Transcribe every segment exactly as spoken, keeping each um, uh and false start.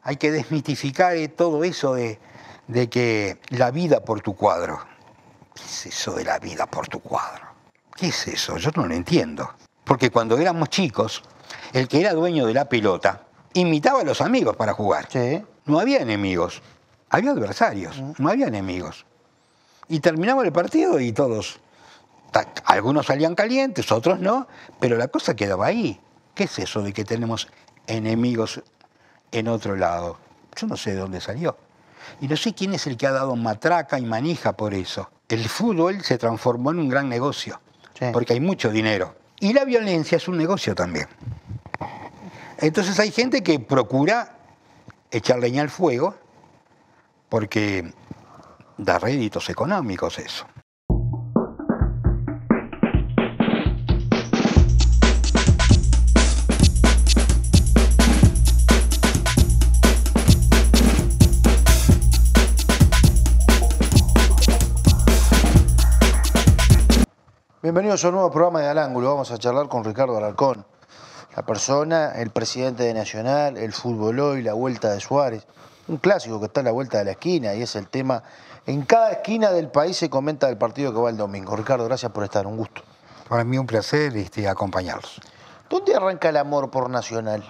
Hay que desmitificar todo eso de, de que la vida por tu cuadro. ¿Qué es eso de la vida por tu cuadro? ¿Qué es eso? Yo no lo entiendo. Porque cuando éramos chicos, el que era dueño de la pelota imitaba a los amigos para jugar. Sí. No había enemigos, había adversarios, no había enemigos. Y terminaba el partido y todos, algunos salían calientes, otros no, pero la cosa quedaba ahí. ¿Qué es eso de que tenemos enemigos en otro lado? Yo no sé de dónde salió. Y no sé quién es el que ha dado matraca y manija por eso. El fútbol se transformó en un gran negocio, sí, porque hay mucho dinero. Y la violencia es un negocio también. Entonces hay gente que procura echar leña al fuego porque da réditos económicos eso. Bienvenidos a un nuevo programa de Al Ángulo. Vamos a charlar con Ricardo Alarcón, la persona, el presidente de Nacional, el fútbol hoy, la vuelta de Suárez. Un clásico que está a la vuelta de la esquina y es el tema. En cada esquina del país se comenta del partido que va el domingo. Ricardo, gracias por estar, un gusto. Para mí un placer este, acompañarlos. ¿Dónde arranca el amor por Nacional?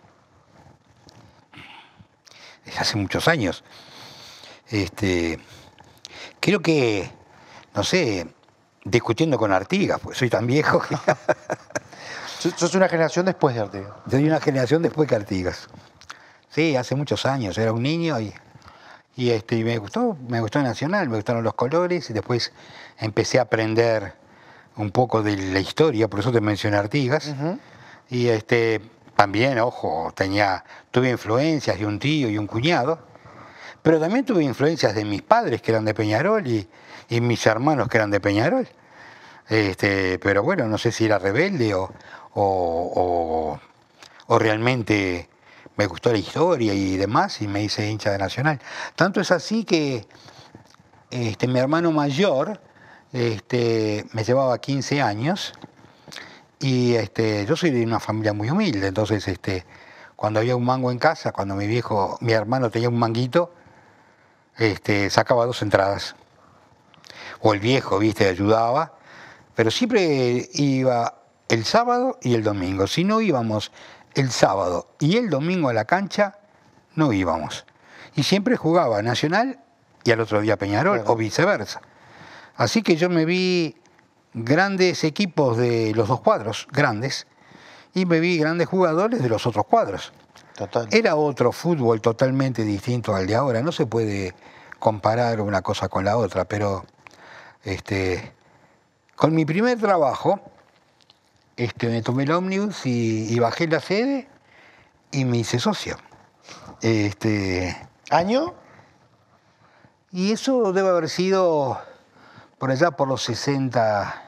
Desde hace muchos años. Este, creo que, no sé, discutiendo con Artigas, porque soy tan viejo que... Sos una generación después de Artigas. Soy una generación después que Artigas. Sí, hace muchos años, era un niño y, y, este, y me gustó, me gustó Nacional, me gustaron los colores y después empecé a aprender un poco de la historia, por eso te mencioné Artigas. Uh-huh. Y este, también, ojo, tenía, tuve influencias de un tío y un cuñado, pero también tuve influencias de mis padres que eran de Peñarol y, y mis hermanos que eran de Peñarol. Este, pero bueno, no sé si era rebelde o, o, o, o realmente me gustó la historia y demás y me hice hincha de Nacional. Tanto es así que este, mi hermano mayor este, me llevaba quince años y este, yo soy de una familia muy humilde, entonces este, cuando había un mango en casa, cuando mi viejo, mi hermano tenía un manguito, este, sacaba dos entradas. O el viejo, viste, ayudaba. Pero siempre iba el sábado y el domingo. Si no íbamos el sábado y el domingo a la cancha, no íbamos. Y siempre jugaba Nacional y al otro día Peñarol, claro, o viceversa. Así que yo me vi grandes equipos de los dos cuadros, grandes, y me vi grandes jugadores de los otros cuadros. Total. Era otro fútbol totalmente distinto al de ahora. No se puede comparar una cosa con la otra, pero... este Con mi primer trabajo, este, me tomé el ómnibus y, y bajé la sede y me hice socio. Este, ¿Año? Y eso debe haber sido por allá por los sesenta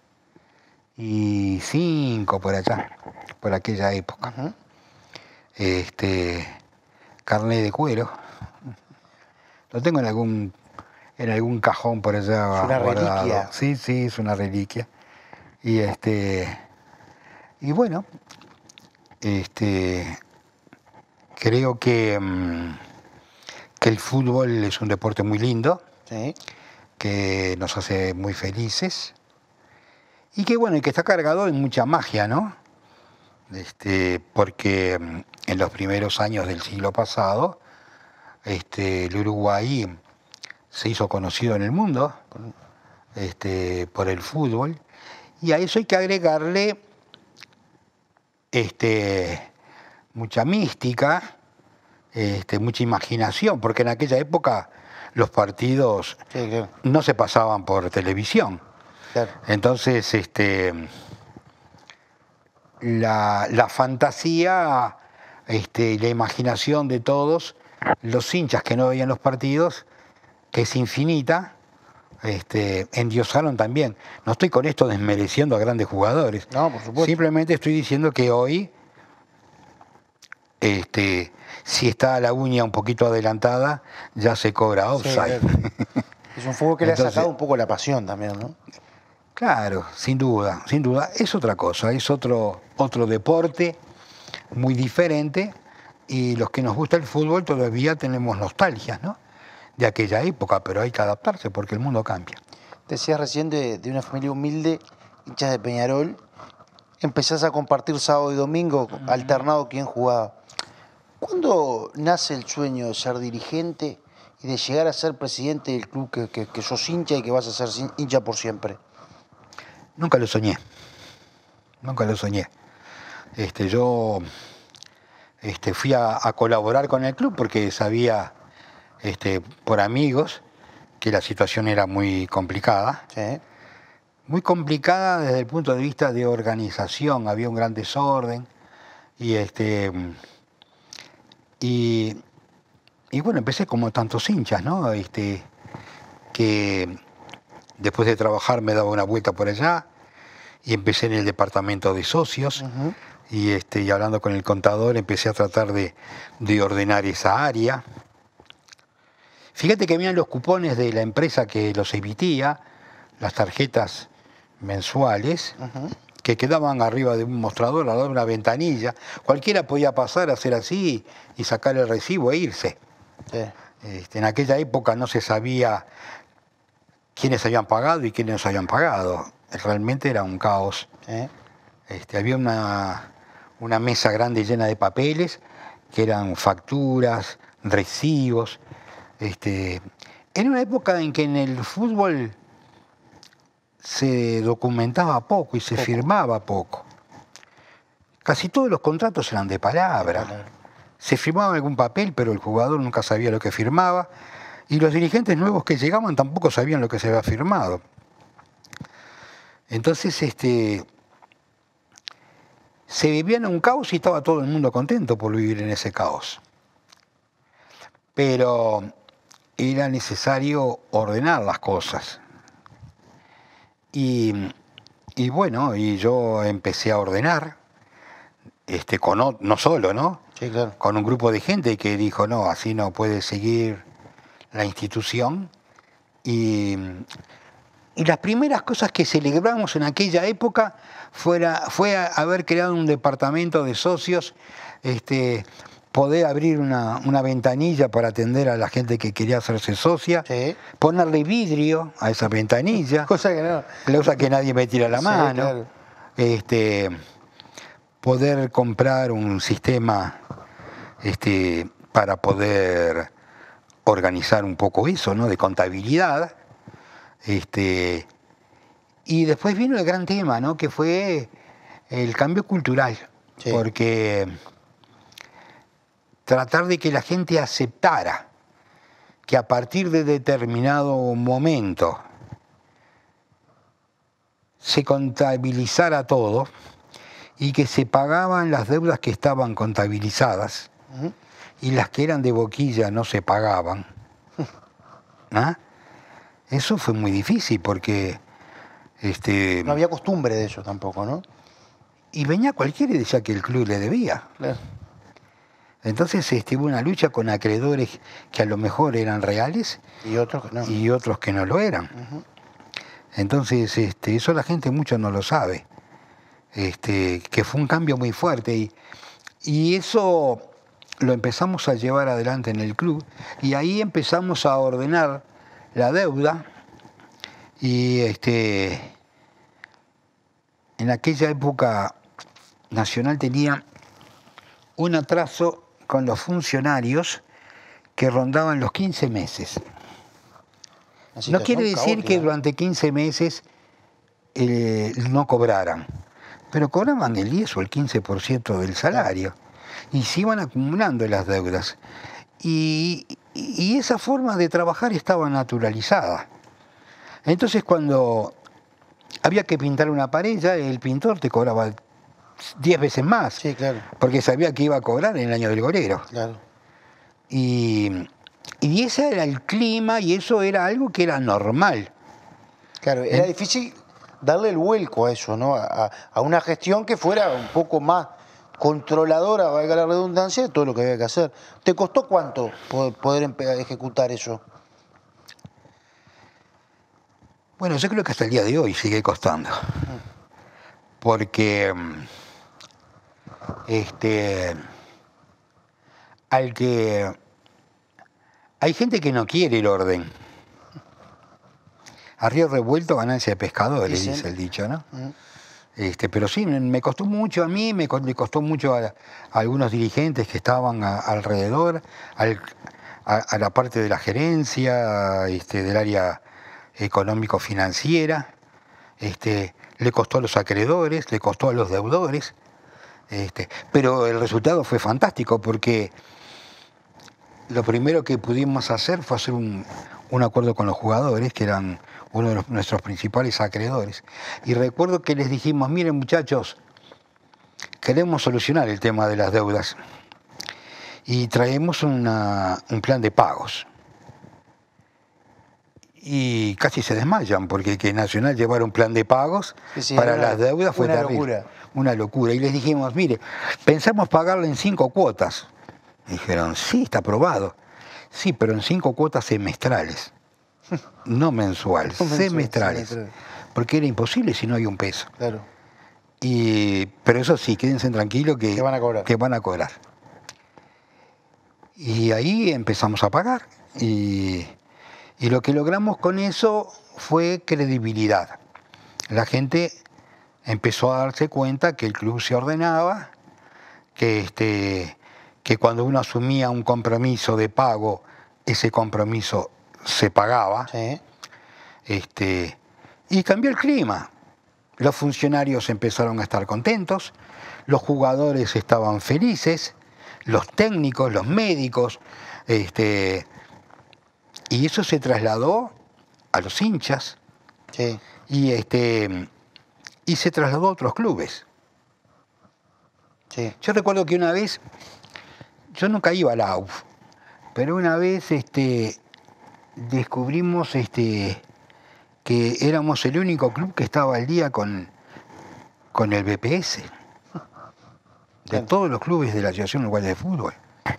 y cinco, por allá, por aquella época. Uh-huh. Este, carné de cuero. Lo tengo en algún... en algún cajón por allá. Es una guardado. reliquia. Sí, sí, es una reliquia. Y este y bueno, este creo que, que el fútbol es un deporte muy lindo, sí, que nos hace muy felices y que bueno, y que está cargado de mucha magia, ¿no? Este, porque en los primeros años del siglo pasado, este, el Uruguay se hizo conocido en el mundo este, por el fútbol, y a eso hay que agregarle este, mucha mística, este, mucha imaginación, porque en aquella época los partidos sí, claro, no se pasaban por televisión. Claro. Entonces, este, la, la fantasía, este, la imaginación de todos, los hinchas que no veían los partidos, que es infinita, este, endiosaron también. No estoy con esto desmereciendo a grandes jugadores. No, por supuesto. Simplemente estoy diciendo que hoy, este, si está la uña un poquito adelantada, ya se cobra offside. Sí, claro. Es un fútbol que Entonces, le ha sacado un poco la pasión también, ¿no? Claro, sin duda, sin duda. Es otra cosa, es otro, otro deporte muy diferente, y los que nos gusta el fútbol todavía tenemos nostalgias, ¿no? De aquella época, pero hay que adaptarse porque el mundo cambia. Decías recién de, de una familia humilde, hinchas de Peñarol, empezás a compartir sábado y domingo, alternado quién jugaba. ¿Cuándo nace el sueño de ser dirigente y de llegar a ser presidente del club que, que, que sos hincha y que vas a ser hincha por siempre? Nunca lo soñé, nunca lo soñé. Este, yo este, fui a, a colaborar con el club porque sabía, este, por amigos, que la situación era muy complicada. Sí. Muy complicada desde el punto de vista de organización, había un gran desorden y este y, y bueno, empecé como tantos hinchas, ¿no? Este, que después de trabajar me daba una vuelta por allá y empecé en el departamento de socios. Uh-huh. y, este, y hablando con el contador empecé a tratar de, de ordenar esa área. Fíjate que habían los cupones de la empresa que los emitía, las tarjetas mensuales, uh-huh. que quedaban arriba de un mostrador, al lado de una ventanilla. Cualquiera podía pasar, hacer así y sacar el recibo e irse. Sí. Este, en aquella época no se sabía quiénes habían pagado y quiénes no habían pagado. Realmente era un caos. Sí. Este, había una, una mesa grande llena de papeles, que eran facturas, recibos. Este, en una época en que en el fútbol se documentaba poco y se poco. firmaba poco. Casi todos los contratos eran de palabra. De palabra. Se firmaba algún papel, pero el jugador nunca sabía lo que firmaba. Y los dirigentes nuevos que llegaban tampoco sabían lo que se había firmado. Entonces, este, se vivía en un caos y estaba todo el mundo contento por vivir en ese caos. Pero era necesario ordenar las cosas. Y, y bueno, y yo empecé a ordenar, este, con, no solo, ¿no? Sí, claro. Con un grupo de gente que dijo, no, así no puede seguir la institución. Y, y las primeras cosas que celebramos en aquella época fuera, fue haber creado un departamento de socios, este, poder abrir una, una ventanilla para atender a la gente que quería hacerse socia, sí. Ponerle vidrio a esa ventanilla, cosa que no. cosa que nadie me tira la mano, sí, claro. este, poder comprar un sistema este, para poder organizar un poco eso, ¿no? De contabilidad. Este, y después vino el gran tema, ¿no? Que fue el cambio cultural, sí. Porque tratar de que la gente aceptara que a partir de determinado momento se contabilizara todo y que se pagaban las deudas que estaban contabilizadas uh-huh. y las que eran de boquilla no se pagaban. ¿Ah? Eso fue muy difícil porque... Este, no había costumbre de eso tampoco, ¿no? Y venía cualquiera y decía que el club le debía. Claro. Entonces este, hubo una lucha con acreedores que a lo mejor eran reales y otros que no, y otros que no lo eran. Uh-huh. Entonces este, eso la gente mucho no lo sabe, este, que fue un cambio muy fuerte y, y eso lo empezamos a llevar adelante en el club y ahí empezamos a ordenar la deuda y este, en aquella época Nacional tenía un atraso con los funcionarios que rondaban los quince meses. No quiere decir que durante quince meses eh, no cobraran, pero cobraban el diez o el quince por ciento del salario y se iban acumulando las deudas. Y, y esa forma de trabajar estaba naturalizada. Entonces cuando había que pintar una pared, ya el pintor te cobraba diez veces más, sí, claro. Porque sabía que iba a cobrar en el año del golero. Claro. Y, y ese era el clima y eso era algo que era normal. Claro, era ¿Eh? difícil darle el vuelco a eso, ¿no? A, a una gestión que fuera un poco más controladora, valga la redundancia, de todo lo que había que hacer. ¿Te costó cuánto poder ejecutar eso? Bueno, yo creo que hasta el día de hoy sigue costando. Porque... Este, al que... Hay gente que no quiere el orden. A río revuelto, ganancia de pescadores, Dicen. dice el dicho, ¿no? Uh-huh. Este, pero sí, me costó mucho a mí, me le costó mucho a, a algunos dirigentes que estaban a, alrededor, al, a, a la parte de la gerencia, este, del área económico-financiera, este, le costó a los acreedores, le costó a los deudores, este, pero el resultado fue fantástico porque lo primero que pudimos hacer fue hacer un, un acuerdo con los jugadores, que eran uno de los, nuestros principales acreedores. Y recuerdo que les dijimos, miren muchachos, queremos solucionar el tema de las deudas y traemos una, un plan de pagos. Y casi se desmayan, porque que Nacional llevara un plan de pagos sí, sí, para una, las deudas fue una terrible. Locura. Una locura. Y les dijimos, mire, pensamos pagarlo en cinco cuotas. Y dijeron, sí, está aprobado. Sí, pero en cinco cuotas semestrales. No mensuales, no semestrales. Mensual, porque era imposible si no había un peso. Claro. Y, pero eso sí, quédense tranquilos que, que, van a cobrar. que van a cobrar. Y ahí empezamos a pagar. Y, y lo que logramos con eso fue credibilidad. La gente empezó a darse cuenta que el club se ordenaba, que, este, que cuando uno asumía un compromiso de pago, ese compromiso se pagaba, sí. este, y cambió el clima. Los funcionarios empezaron a estar contentos, los jugadores estaban felices, los técnicos, los médicos, este, y eso se trasladó a los hinchas sí. y, este, y se trasladó a otros clubes. Sí. Yo recuerdo que una vez, yo nunca iba a la A U F, pero una vez este, descubrimos este, que éramos el único club que estaba al día con, con el B P S, de todos los clubes de la Asociación Uruguaya de Fútbol.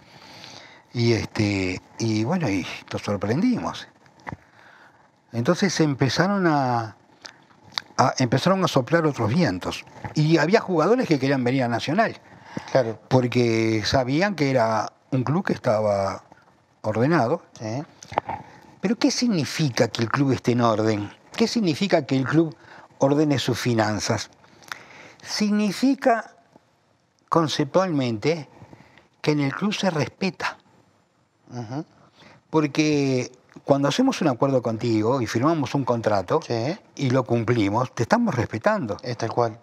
Y, este, y bueno, y nos sorprendimos. Entonces empezaron a, a, empezaron a soplar otros vientos. Y había jugadores que querían venir a Nacional, claro. porque sabían que era un club que estaba ordenado. Sí. Pero ¿qué significa que el club esté en orden? ¿Qué significa que el club ordene sus finanzas? Significa conceptualmente que en el club se respeta. Uh-huh. Porque cuando hacemos un acuerdo contigo y firmamos un contrato sí. y lo cumplimos, te estamos respetando. Es tal cual.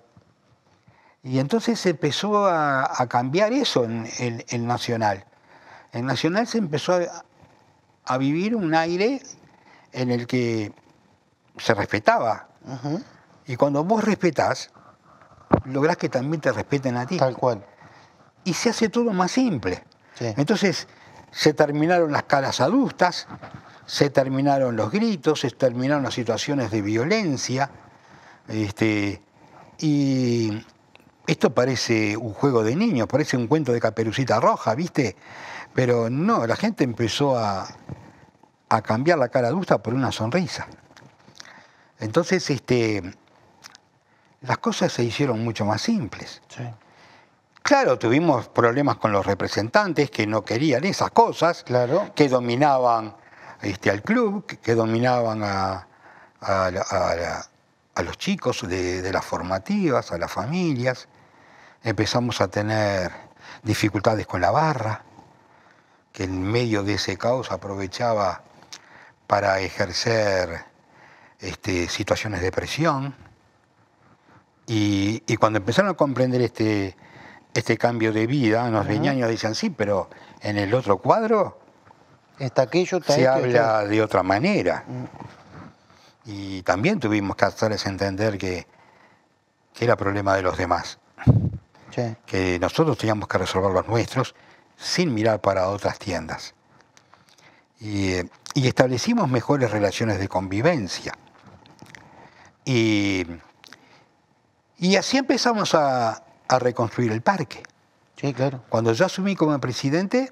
Y entonces se empezó a, a cambiar eso en el Nacional. En Nacional se empezó a, a vivir un aire en el que se respetaba. Uh-huh. Y cuando vos respetás, lográs que también te respeten a ti. Tal cual. Y se hace todo más simple. Sí. Entonces se terminaron las caras adustas, se terminaron los gritos, se terminaron las situaciones de violencia. Este, y esto parece un juego de niños, parece un cuento de Caperucita Roja, ¿viste? Pero no, la gente empezó a, a cambiar la cara adusta por una sonrisa. Entonces, este, las cosas se hicieron mucho más simples. Sí. Claro, tuvimos problemas con los representantes que no querían esas cosas, claro. que dominaban este, al club, que, que dominaban a, a, a, a los chicos de, de las formativas, a las familias. Empezamos a tener dificultades con la barra, que en medio de ese caos aprovechaba para ejercer este, situaciones de presión. Y, y cuando empezaron a comprender este, este cambio de vida, los veñaños decían, sí, pero en el otro cuadro está aquello, está se esto, habla está... de otra manera. Mm. Y también tuvimos que hacerles entender que, que era problema de los demás. Sí. Que nosotros teníamos que resolver los nuestros sin mirar para otras tiendas. Y, y establecimos mejores relaciones de convivencia. Y, y así empezamos a, a reconstruir el parque. Sí, claro. Cuando yo asumí como presidente,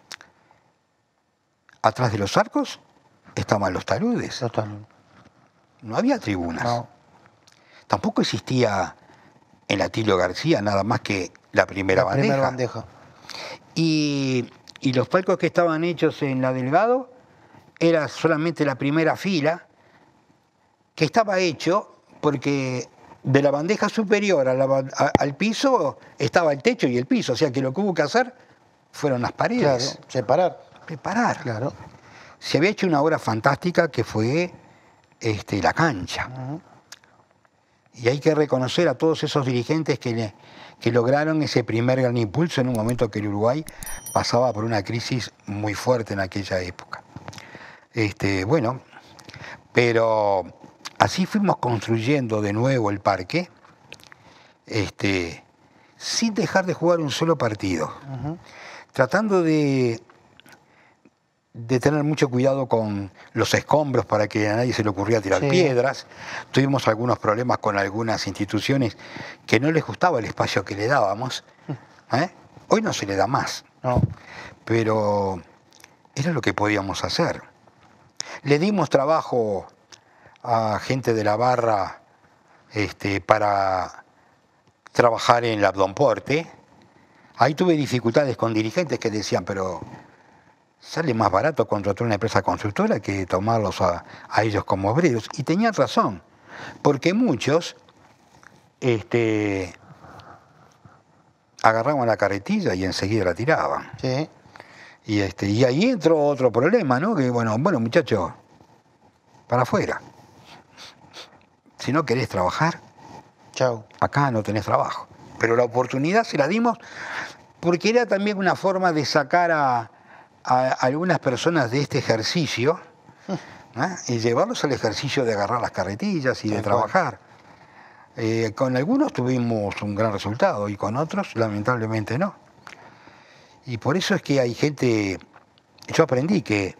atrás de los arcos estaban los taludes. Los taludes. No había tribunas. No. Tampoco existía en Atilio García nada más que la primera la bandeja. Primera bandeja. Y, y los palcos que estaban hechos en la Delgado era solamente la primera fila, que estaba hecho porque de la bandeja superior a la, a, al piso estaba el techo y el piso, o sea que lo que hubo que hacer fueron las paredes. Claro, separar. Preparar. Claro. Se había hecho una obra fantástica que fue este, la cancha. Uh-huh. Y hay que reconocer a todos esos dirigentes que, le, que lograron ese primer gran impulso en un momento que el Uruguay pasaba por una crisis muy fuerte en aquella época. Este, bueno, pero así fuimos construyendo de nuevo el parque, este, sin dejar de jugar un solo partido, uh-huh. tratando de, de tener mucho cuidado con los escombros para que a nadie se le ocurriera tirar sí. piedras. Tuvimos algunos problemas con algunas instituciones que no les gustaba el espacio que le dábamos. ¿eh? Hoy no se le da más, no. pero era lo que podíamos hacer. Le dimos trabajo a gente de la barra este, para trabajar en el Abdonporte. Ahí tuve dificultades con dirigentes que decían, pero sale más barato contratar una empresa constructora que tomarlos a, a ellos como obreros. Y tenían razón, porque muchos este, agarraban la carretilla y enseguida la tiraban. Sí. Y, este, y ahí entró otro problema, ¿no? Que bueno, bueno, muchachos, para afuera. Si no querés trabajar, chau. Acá no tenés trabajo. Pero la oportunidad se la dimos porque era también una forma de sacar a, a algunas personas de este ejercicio ¿eh? y llevarlos al ejercicio de agarrar las carretillas y de trabajar. Eh, con algunos tuvimos un gran resultado y con otros, lamentablemente, no. Y por eso es que hay gente... Yo aprendí que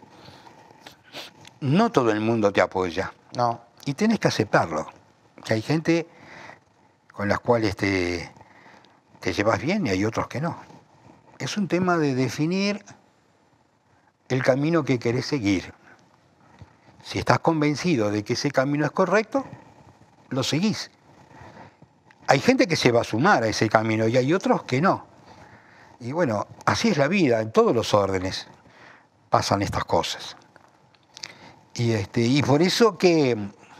no todo el mundo te apoya. No. Y tenés que aceptarlo. Que hay gente con las cuales te, te llevas bien y hay otros que no. Es un tema de definir el camino que querés seguir. Si estás convencido de que ese camino es correcto, lo seguís. Hay gente que se va a sumar a ese camino y hay otros que no. Y bueno, así es la vida, en todos los órdenes pasan estas cosas. Y, este, y por eso que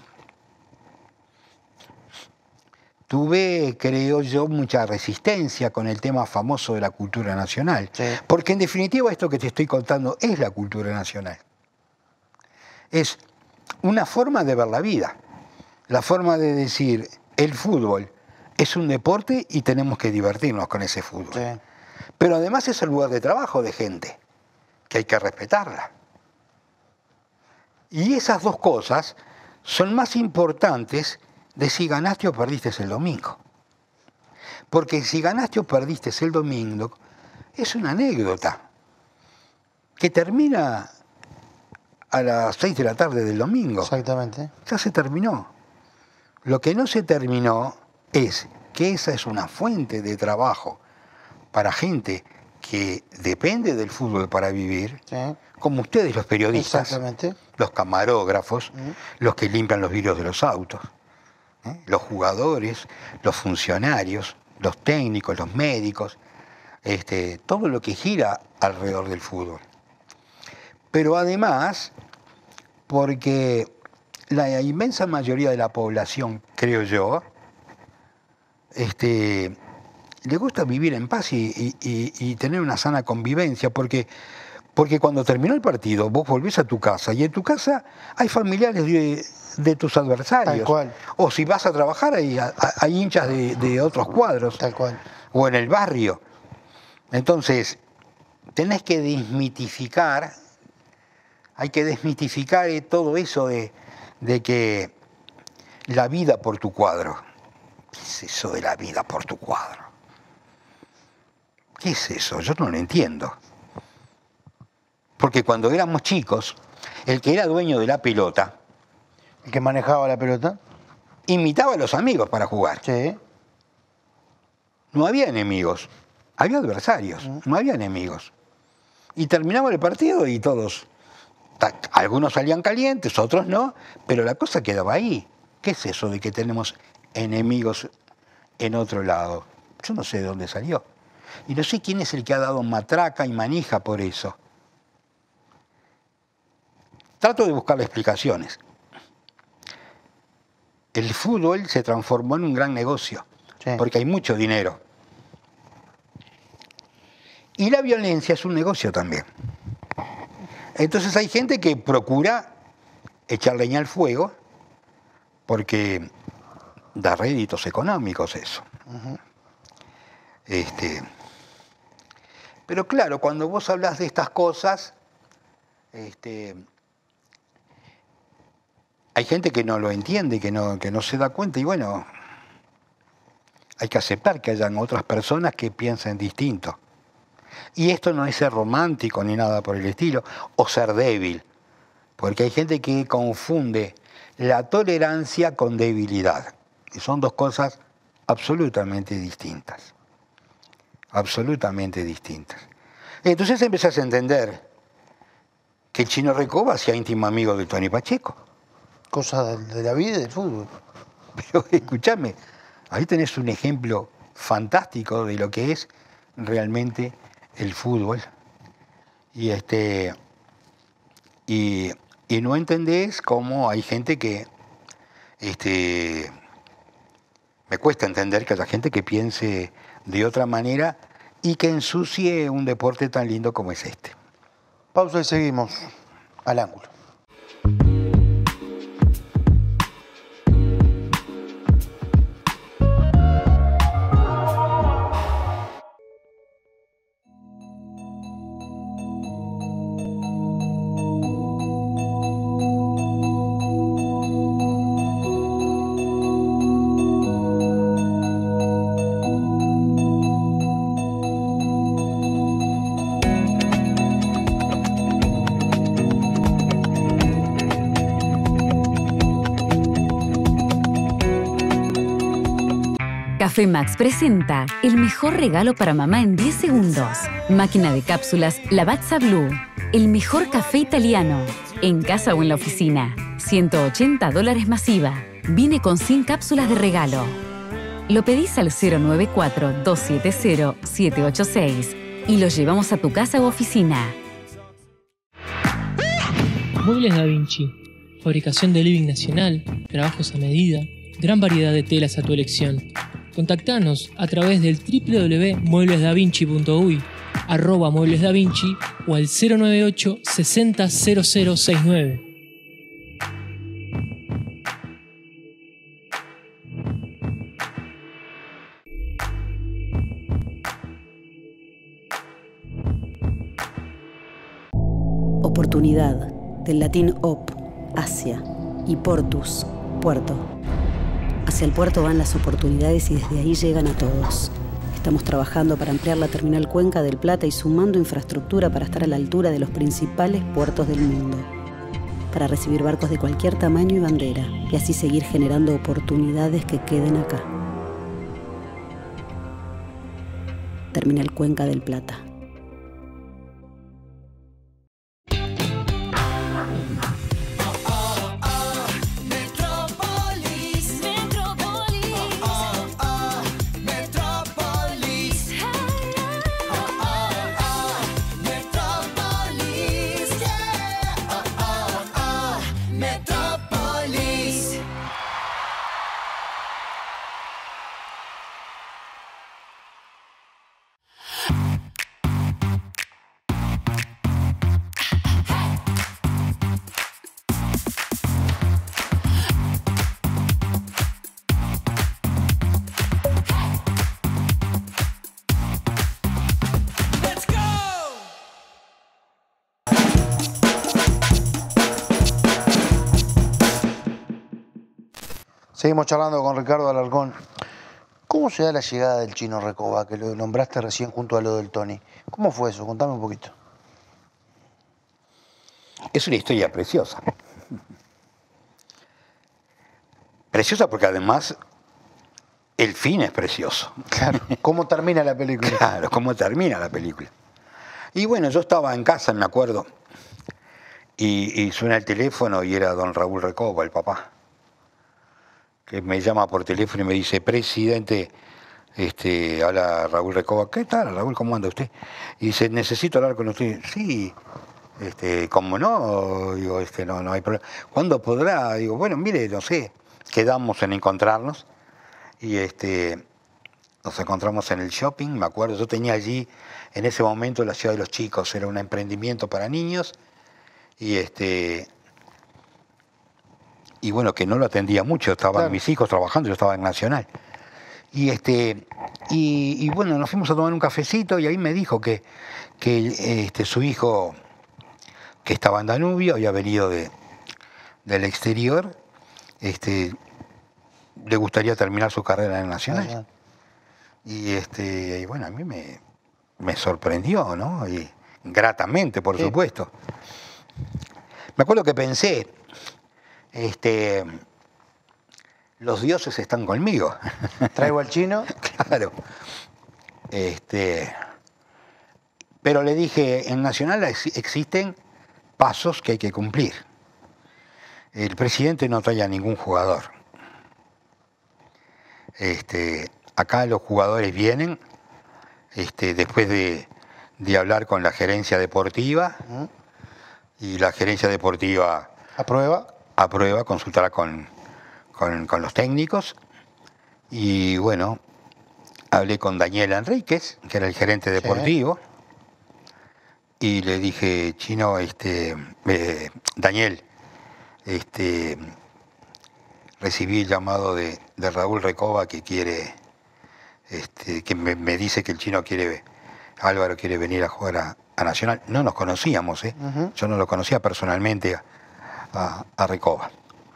tuve, creo yo, mucha resistencia con el tema famoso de la cultura nacional. Sí. Porque en definitiva esto que te estoy contando es la cultura nacional. Es una forma de ver la vida. La forma de decir, el fútbol es un deporte y tenemos que divertirnos con ese fútbol. Sí. Pero además es el lugar de trabajo de gente, que hay que respetarla. Y esas dos cosas son más importantes de si ganaste o perdiste el domingo. Porque si ganaste o perdiste el domingo, es una anécdota que termina a las seis de la tarde del domingo. Exactamente. Ya se terminó. Lo que no se terminó es que esa es una fuente de trabajo para gente que depende del fútbol para vivir, sí. como ustedes los periodistas, los camarógrafos, uh-huh. los que limpian los vidrios de los autos, ¿eh? los jugadores, los funcionarios, los técnicos, los médicos, este, todo lo que gira alrededor del fútbol. Pero además, porque la inmensa mayoría de la población, creo yo, este, le gusta vivir en paz y, y, y, y tener una sana convivencia, porque, porque cuando terminó el partido vos volvés a tu casa y en tu casa hay familiares de, de tus adversarios. Tal cual. O si vas a trabajar hay, hay hinchas de, de otros cuadros. Tal cual. O en el barrio. Entonces, tenés que desmitificar, hay que desmitificar todo eso de, de que la vida por tu cuadro. ¿Qué es eso de la vida por tu cuadro? ¿Qué es eso? Yo no lo entiendo. Porque cuando éramos chicos, el que era dueño de la pelota... ¿El que manejaba la pelota? Imitaba a los amigos para jugar. Sí. No había enemigos, había adversarios, uh-huh. no había enemigos. Y terminaba el partido y todos... Algunos salían calientes, otros no, pero la cosa quedaba ahí. ¿Qué es eso de que tenemos enemigos en otro lado? Yo no sé de dónde salió. Y no sé quién es el que ha dado matraca y manija por eso. Trato de buscarle explicaciones. El fútbol se transformó en un gran negocio, sí, porque hay mucho dinero. Y la violencia es un negocio también. Entonces hay gente que procura echar leña al fuego porque da réditos económicos eso. Uh-huh. Este, pero claro, cuando vos hablas de estas cosas, este, hay gente que no lo entiende, que no, que no se da cuenta, y bueno, hay que aceptar que hayan otras personas que piensen distinto. Y esto no es ser romántico ni nada por el estilo, o ser débil, porque hay gente que confunde la tolerancia con debilidad, y son dos cosas absolutamente distintas, absolutamente distintas. Entonces empezás a entender que el Chino Recoba sea íntimo amigo de Tony Pacheco. Cosa de la vida y del fútbol. Pero escúchame, ahí tenés un ejemplo fantástico de lo que es realmente el fútbol. Y este y, y no entendés cómo hay gente que este me cuesta entender que haya gente que piense de otra manera y que ensucie un deporte tan lindo como es este. Pausa y seguimos al ángulo. Café Max presenta el mejor regalo para mamá en diez segundos. Máquina de cápsulas Lavazza Blue. El mejor café italiano. En casa o en la oficina. ciento ochenta dólares masiva. Viene con cien cápsulas de regalo. Lo pedís al cero nueve cuatro, dos siete cero, siete ocho seis y lo llevamos a tu casa u oficina. Muebles Da Vinci. Fabricación de living nacional, trabajos a medida, gran variedad de telas a tu elección. Contactanos a través del doble u doble u doble u punto muebles da vinci punto uy, arroba Muebles Da Vinci o al cero nueve ocho, sesenta, cero cero sesenta y nueve. Oportunidad, del latín op, hacia, y portus, puerto. Hacia el puerto van las oportunidades y desde ahí llegan a todos. Estamos trabajando para ampliar la terminal Cuenca del Plata y sumando infraestructura para estar a la altura de los principales puertos del mundo. Para recibir barcos de cualquier tamaño y bandera y así seguir generando oportunidades que queden acá. Terminal Cuenca del Plata. Seguimos charlando con Ricardo Alarcón. ¿Cómo se da la llegada del Chino Recoba, que lo nombraste recién junto a lo del Tony? ¿Cómo fue eso? Contame un poquito. Es una historia preciosa. Preciosa porque además el fin es precioso. Claro. ¿Cómo termina la película? Claro, cómo termina la película. Y bueno, yo estaba en casa, me acuerdo, y, y suena el teléfono y era don Raúl Recoba, el papá, que me llama por teléfono y me dice: presidente, este, habla Raúl Recoba, ¿qué tal, Raúl, cómo anda usted? Y dice, necesito hablar con usted. Sí, este, ¿cómo no? Digo, este, no, no hay problema. ¿Cuándo podrá? Digo, bueno, mire, no sé, quedamos en encontrarnos y este, nos encontramos en el shopping, me acuerdo, yo tenía allí, en ese momento, la Ciudad de los Chicos, era un emprendimiento para niños y este... y bueno, que no lo atendía mucho, estaban Claro. mis hijos trabajando, yo estaba en Nacional. Y este y, y bueno, nos fuimos a tomar un cafecito y ahí me dijo que, que este, su hijo, que estaba en Danubio, había venido de, del exterior, este, le gustaría terminar su carrera en Nacional. Ajá. Y, este, y bueno, a mí me, me sorprendió, ¿no? Y gratamente, por Sí. supuesto. Me acuerdo que pensé, este, los dioses están conmigo. Traigo al chino. Claro. Este, pero le dije, en Nacional ex- existen pasos que hay que cumplir. El presidente no trae a ningún jugador. Este, acá los jugadores vienen este, después de, de hablar con la gerencia deportiva Ujú. y la gerencia deportiva ¿Aprueba? aprueba, consultará con, con, con los técnicos y bueno, hablé con Daniel Enríquez, que era el gerente deportivo, y le dije, Chino, este, eh, Daniel, este, recibí el llamado de, de Raúl Recoba que quiere, este, que me, me dice que el Chino quiere, Álvaro quiere venir a jugar a, a Nacional. No nos conocíamos, ¿eh? Ujú. Yo no lo conocía personalmente a, a, a Recoba.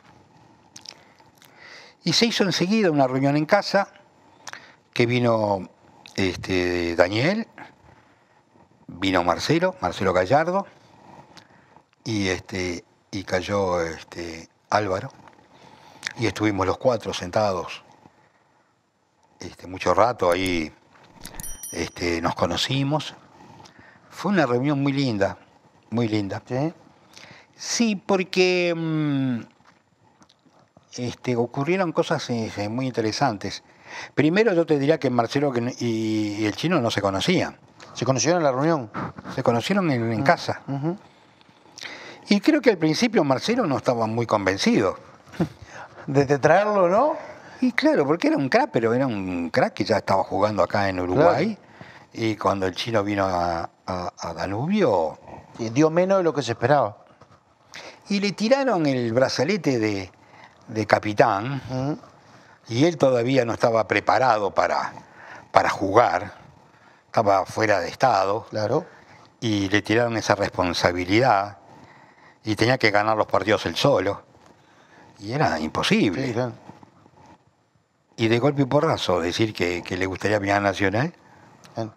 Y se hizo enseguida una reunión en casa, que vino este, Daniel, vino Marcelo, Marcelo Gallardo, y, este, y cayó este, Álvaro, y estuvimos los cuatro sentados este, mucho rato, ahí este, nos conocimos. Fue una reunión muy linda, muy linda. Sí. Sí, porque mm, este, ocurrieron cosas eh, muy interesantes. Primero yo te diría que Marcelo que- y, y el Chino no se conocían. ¿Se conocieron en la reunión? Se conocieron en, en casa. Ujú. Y creo que al principio Marcelo no estaba muy convencido. Desde traerlo, ¿no? Y claro, porque era un crack, pero era un crack que ya estaba jugando acá en Uruguay. Y cuando el Chino vino a, a- a Danubio, Y dio menos de lo que se esperaba. y le tiraron el brazalete de, de capitán, Ujú. y él todavía no estaba preparado para, para jugar, estaba fuera de estado, Claro. y le tiraron esa responsabilidad, y tenía que ganar los partidos él solo, y era imposible. Sí, claro. Y de golpe y porrazo decir que, que le gustaría venir a Nacional, Bien.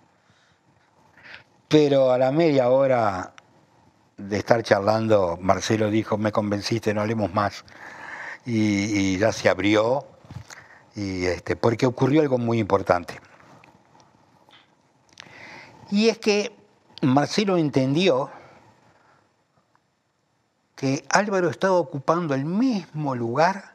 pero a la media hora de estar charlando, Marcelo dijo, me convenciste, no hablemos más, y, y ya se abrió, y este, porque ocurrió algo muy importante. Y es que Marcelo entendió que Álvaro estaba ocupando el mismo lugar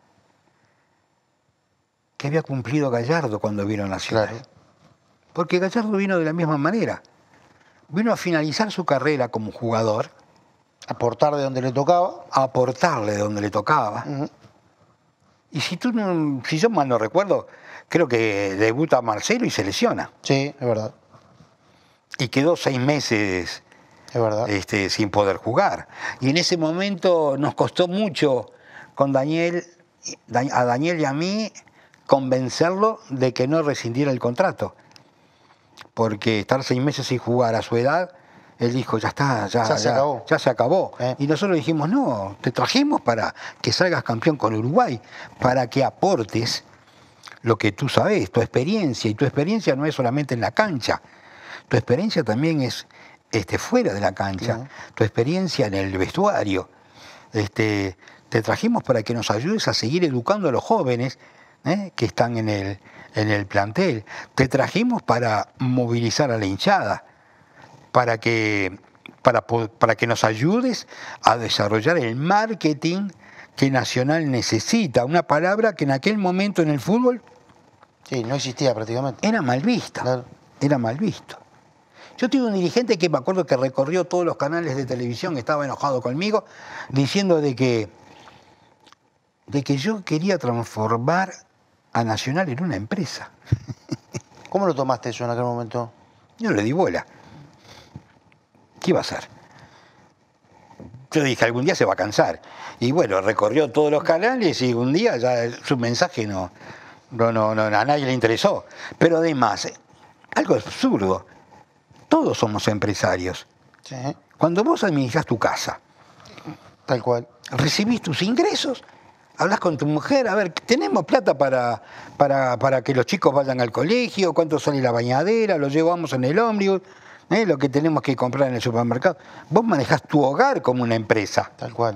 que había cumplido Gallardo cuando vino a Nacional. Claro. Porque Gallardo vino de la misma manera. Vino a finalizar su carrera como jugador, Aportar de donde le tocaba. a aportarle donde le tocaba. Ujú. Y si tú no- si yo mal no recuerdo, creo que debuta Marcelo y se lesiona. Sí, es verdad. Y quedó seis meses Es verdad. este, sin poder jugar. Y en ese momento nos costó mucho con Daniel, a Daniel y a mí convencerlo de que no rescindiera el contrato. Porque estar seis meses sin jugar a su edad, él dijo, ya está, ya, Ya se acabó. ya se acabó. Eh. Y nosotros dijimos, no, te trajimos para que salgas campeón con Uruguay, para que aportes lo que tú sabes, tu experiencia. Y tu experiencia no es solamente en la cancha, tu experiencia también es este, fuera de la cancha, Ujú. tu experiencia en el vestuario. Este, te trajimos para que nos ayudes a seguir educando a los jóvenes ¿eh? que están en el, en el plantel. Te trajimos para movilizar a la hinchada, para que, para, po- para que nos ayudes a desarrollar el marketing que Nacional necesita. Una palabra que en aquel momento en el fútbol Sí, no existía prácticamente. Era mal vista. Claro. Era mal visto. Yo tuve un dirigente que me acuerdo que recorrió todos los canales de televisión, estaba enojado conmigo, diciendo de que, de que yo quería transformar a Nacional en una empresa. ¿Cómo lo tomaste eso en aquel momento? Yo no le di bola. ¿Qué iba a hacer? Yo dije, algún día se va a cansar. Y bueno, recorrió todos los canales y un día ya su mensaje no, no, no, no a nadie le interesó. Pero además, algo absurdo, todos somos empresarios. Sí. Cuando vos administrás tu casa, Tal cual. recibís tus ingresos, hablas con tu mujer, a ver, tenemos plata para, para, para que los chicos vayan al colegio, cuánto sale la bañadera, lo llevamos en el ómnibus, ¿eh? Lo que tenemos que comprar en el supermercado. Vos manejás tu hogar como una empresa. Tal cual.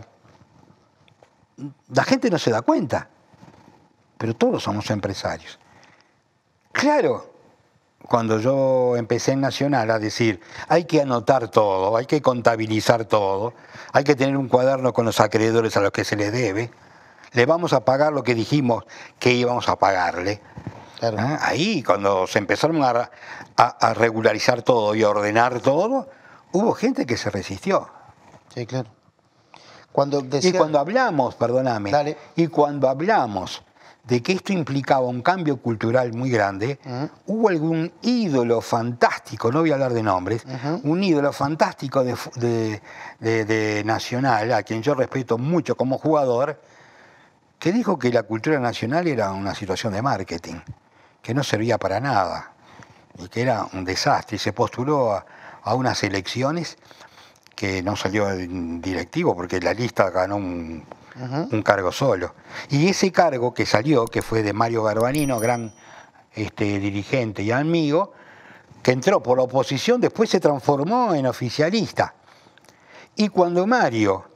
La gente no se da cuenta, pero todos somos empresarios. Claro, cuando yo empecé en Nacional a decir, hay que anotar todo, hay que contabilizar todo, hay que tener un cuaderno con los acreedores a los que se les debe, le vamos a pagar lo que dijimos que íbamos a pagarle. Claro. ¿Ah? Ahí, cuando se empezaron a, a, a regularizar todo y a ordenar todo, hubo gente que se resistió. Sí, claro. Cuando decía... Y cuando hablamos, perdóname, Dale. y cuando hablamos de que esto implicaba un cambio cultural muy grande, Uh-huh. hubo algún ídolo fantástico, no voy a hablar de nombres, Uh-huh. un ídolo fantástico de, fu- de, de- de Nacional, a quien yo respeto mucho como jugador, que dijo que la cultura nacional era una situación de marketing, que no servía para nada y que era un desastre, y se postuló a, a unas elecciones que no salió directivo porque la lista ganó un, Uh-huh. un cargo solo. Y ese cargo que salió, que fue de Mario Garbanino, gran este, dirigente y amigo, que entró por la oposición, después se transformó en oficialista. Y cuando Mario,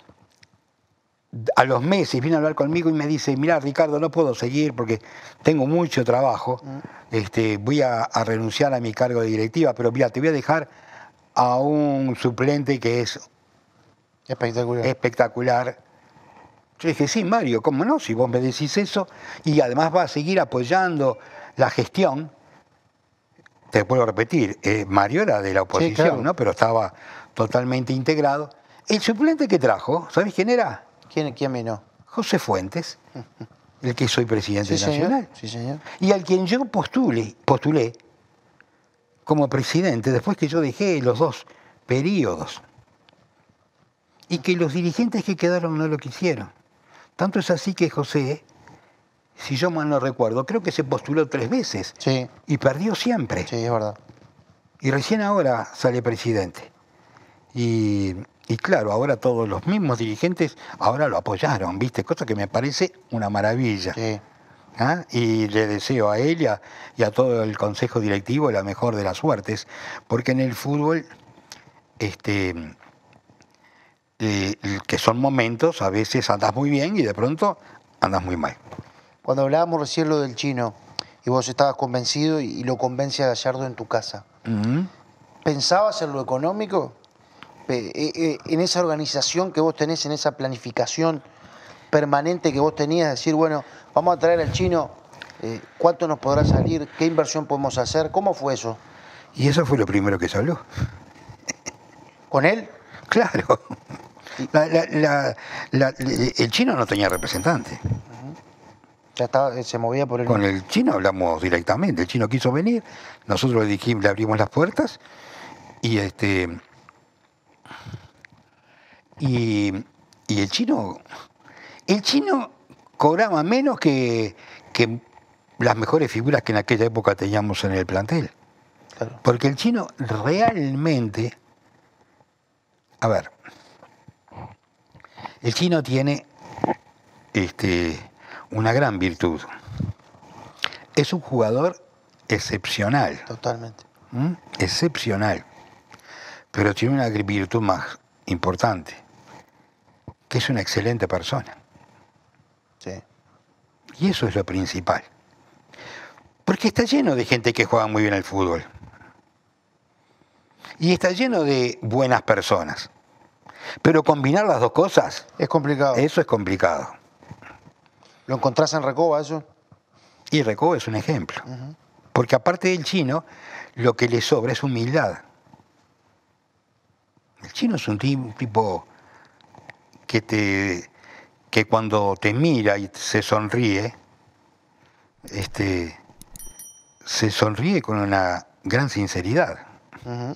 a los meses, viene a hablar conmigo y me dice, mirá, Ricardo, no puedo seguir porque tengo mucho trabajo, este, voy a, a renunciar a mi cargo de directiva, pero mira, te voy a dejar a un suplente que es Espectacular. espectacular. Yo dije, sí, Mario, ¿cómo no? Si vos me decís eso, y además va a seguir apoyando la gestión. Te puedo repetir, eh, Mario era de la oposición, claro. ¿no? Pero estaba totalmente integrado. El suplente que trajo, ¿sabés quién era? ¿Quién, quién vino? José Fuentes, el que soy presidente Sí, nacional. señor. Sí, señor. Y al quien yo postulé, postulé como presidente después que yo dejé los dos periodos. Y que los dirigentes que quedaron no lo quisieron. Tanto es así que José, si yo mal no recuerdo, creo que se postuló tres veces Sí, y perdió siempre. sí, es verdad. Y recién ahora sale presidente. Y, y claro, ahora todos los mismos dirigentes ahora lo apoyaron, ¿viste? Cosa que me parece una maravilla. Sí. ¿Ah? Y le deseo a él y a, y a todo el consejo directivo la mejor de las suertes, porque en el fútbol, este, eh, que son momentos, a veces andas muy bien y de pronto andas muy mal. Cuando hablábamos recién lo del Chino y vos estabas convencido y, y lo convence a Gallardo en tu casa, Ujú. ¿pensabas en lo económico? Pe- eh, eh, En esa organización que vos tenés, en esa planificación permanente que vos tenías, decir, bueno, vamos a traer al Chino, eh, ¿cuánto nos podrá salir? ¿Qué inversión podemos hacer? ¿Cómo fue eso? Y eso fue lo primero que se habló. ¿Con él? Claro. La- la- la- la- el chino no tenía representante. Ya estaba, se movía por el... Con el chino hablamos directamente. El chino quiso venir, nosotros le dijimos, le abrimos las puertas y este y, y el chino el chino cobraba menos que, que las mejores figuras que en aquella época teníamos en el plantel. Claro. Porque el chino realmente, a ver, el chino tiene este, una gran virtud. Es un jugador excepcional, Totalmente. ¿m? excepcional, pero tiene una virtud más importante, que es una excelente persona. Sí. Y eso es lo principal. Porque está lleno de gente que juega muy bien al fútbol. Y está lleno de buenas personas. Pero combinar las dos cosas, Es complicado. eso es complicado. ¿Lo encontrás en Recoba eso? Y Recoba es un ejemplo. Ujú. Porque aparte del chino, lo que le sobra es humildad. El chino es un ti- tipo que, te, que cuando te mira y se sonríe, este, se sonríe con una gran sinceridad. Ujú.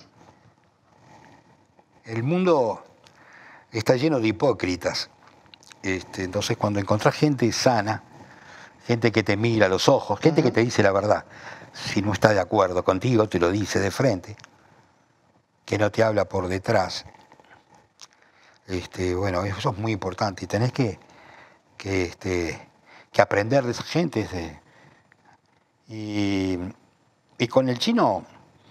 El mundo está lleno de hipócritas. Este, entonces, cuando encontrás gente sana, gente que te mira a los ojos, gente Ujú. que te dice la verdad, si no está de acuerdo contigo, te lo dice de frente, que no te habla por detrás. Este, bueno, eso es muy importante y tenés que, que, este, que aprender de esa gente. Este, y, y con el chino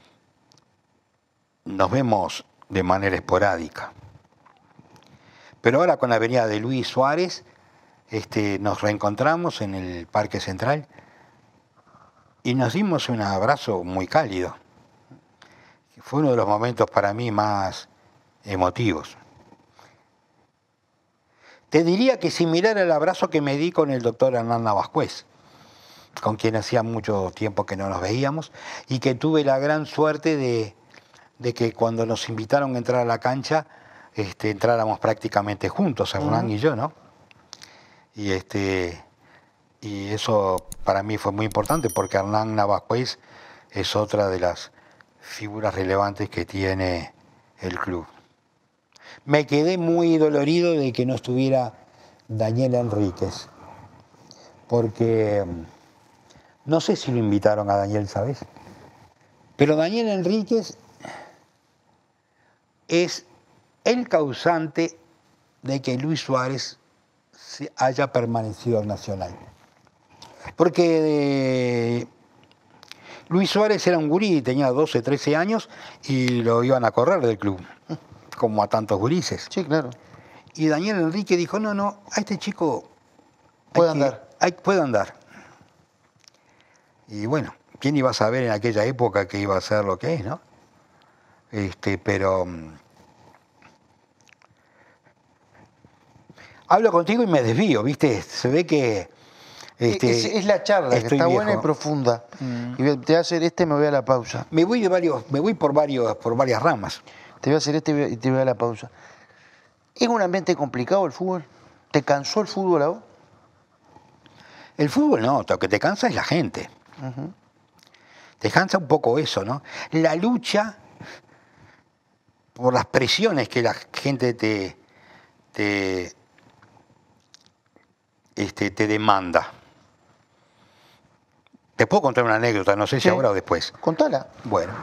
nos vemos de manera esporádica. Pero ahora con la venida de Luis Suárez, este, nos reencontramos en el Parque Central y nos dimos un abrazo muy cálido. Fue uno de los momentos para mí más emotivos. Te diría que similar al abrazo que me di con el doctor Hernán Navascués, con quien hacía mucho tiempo que no nos veíamos, y que tuve la gran suerte de, de que cuando nos invitaron a entrar a la cancha, este, entráramos prácticamente juntos, Hernán Ujú. y yo, ¿no? Y, este, y eso para mí fue muy importante porque Hernán Navascués es otra de las figuras relevantes que tiene el club. Me quedé muy dolorido de que no estuviera Daniel Enríquez, porque mm, no sé si lo invitaron a Daniel, ¿sabes? Pero Daniel Enríquez es el causante de que Luis Suárez se haya permanecido en Nacional. Porque eh, Luis Suárez era un gurí, tenía doce, trece años y lo iban a correr del club, como a tantos gurises. Sí, claro. Y Daniel Enrique dijo, no, no, a este chico hay Puede que- andar. hay- puede andar. Y bueno, ¿quién iba a saber en aquella época que iba a ser lo que es, no? Este, pero mm, hablo contigo y me desvío, ¿viste? Se ve que este, es, es la charla, que estoy está buena y viejo. profunda. Y te voy a hacer este y me voy a la pausa. Me voy de varios, me voy por varios, por varias ramas. Te voy a hacer este y voy a- y te voy a la pausa. ¿Es un ambiente complicado el fútbol? ¿Te cansó el fútbol a vos? El fútbol no, lo que te cansa es la gente. Ujú. Te cansa un poco eso, ¿no? La lucha por las presiones que la gente te, te, este, te demanda. Te puedo contar una anécdota, no sé si Sí. ahora o después. Contala. Bueno.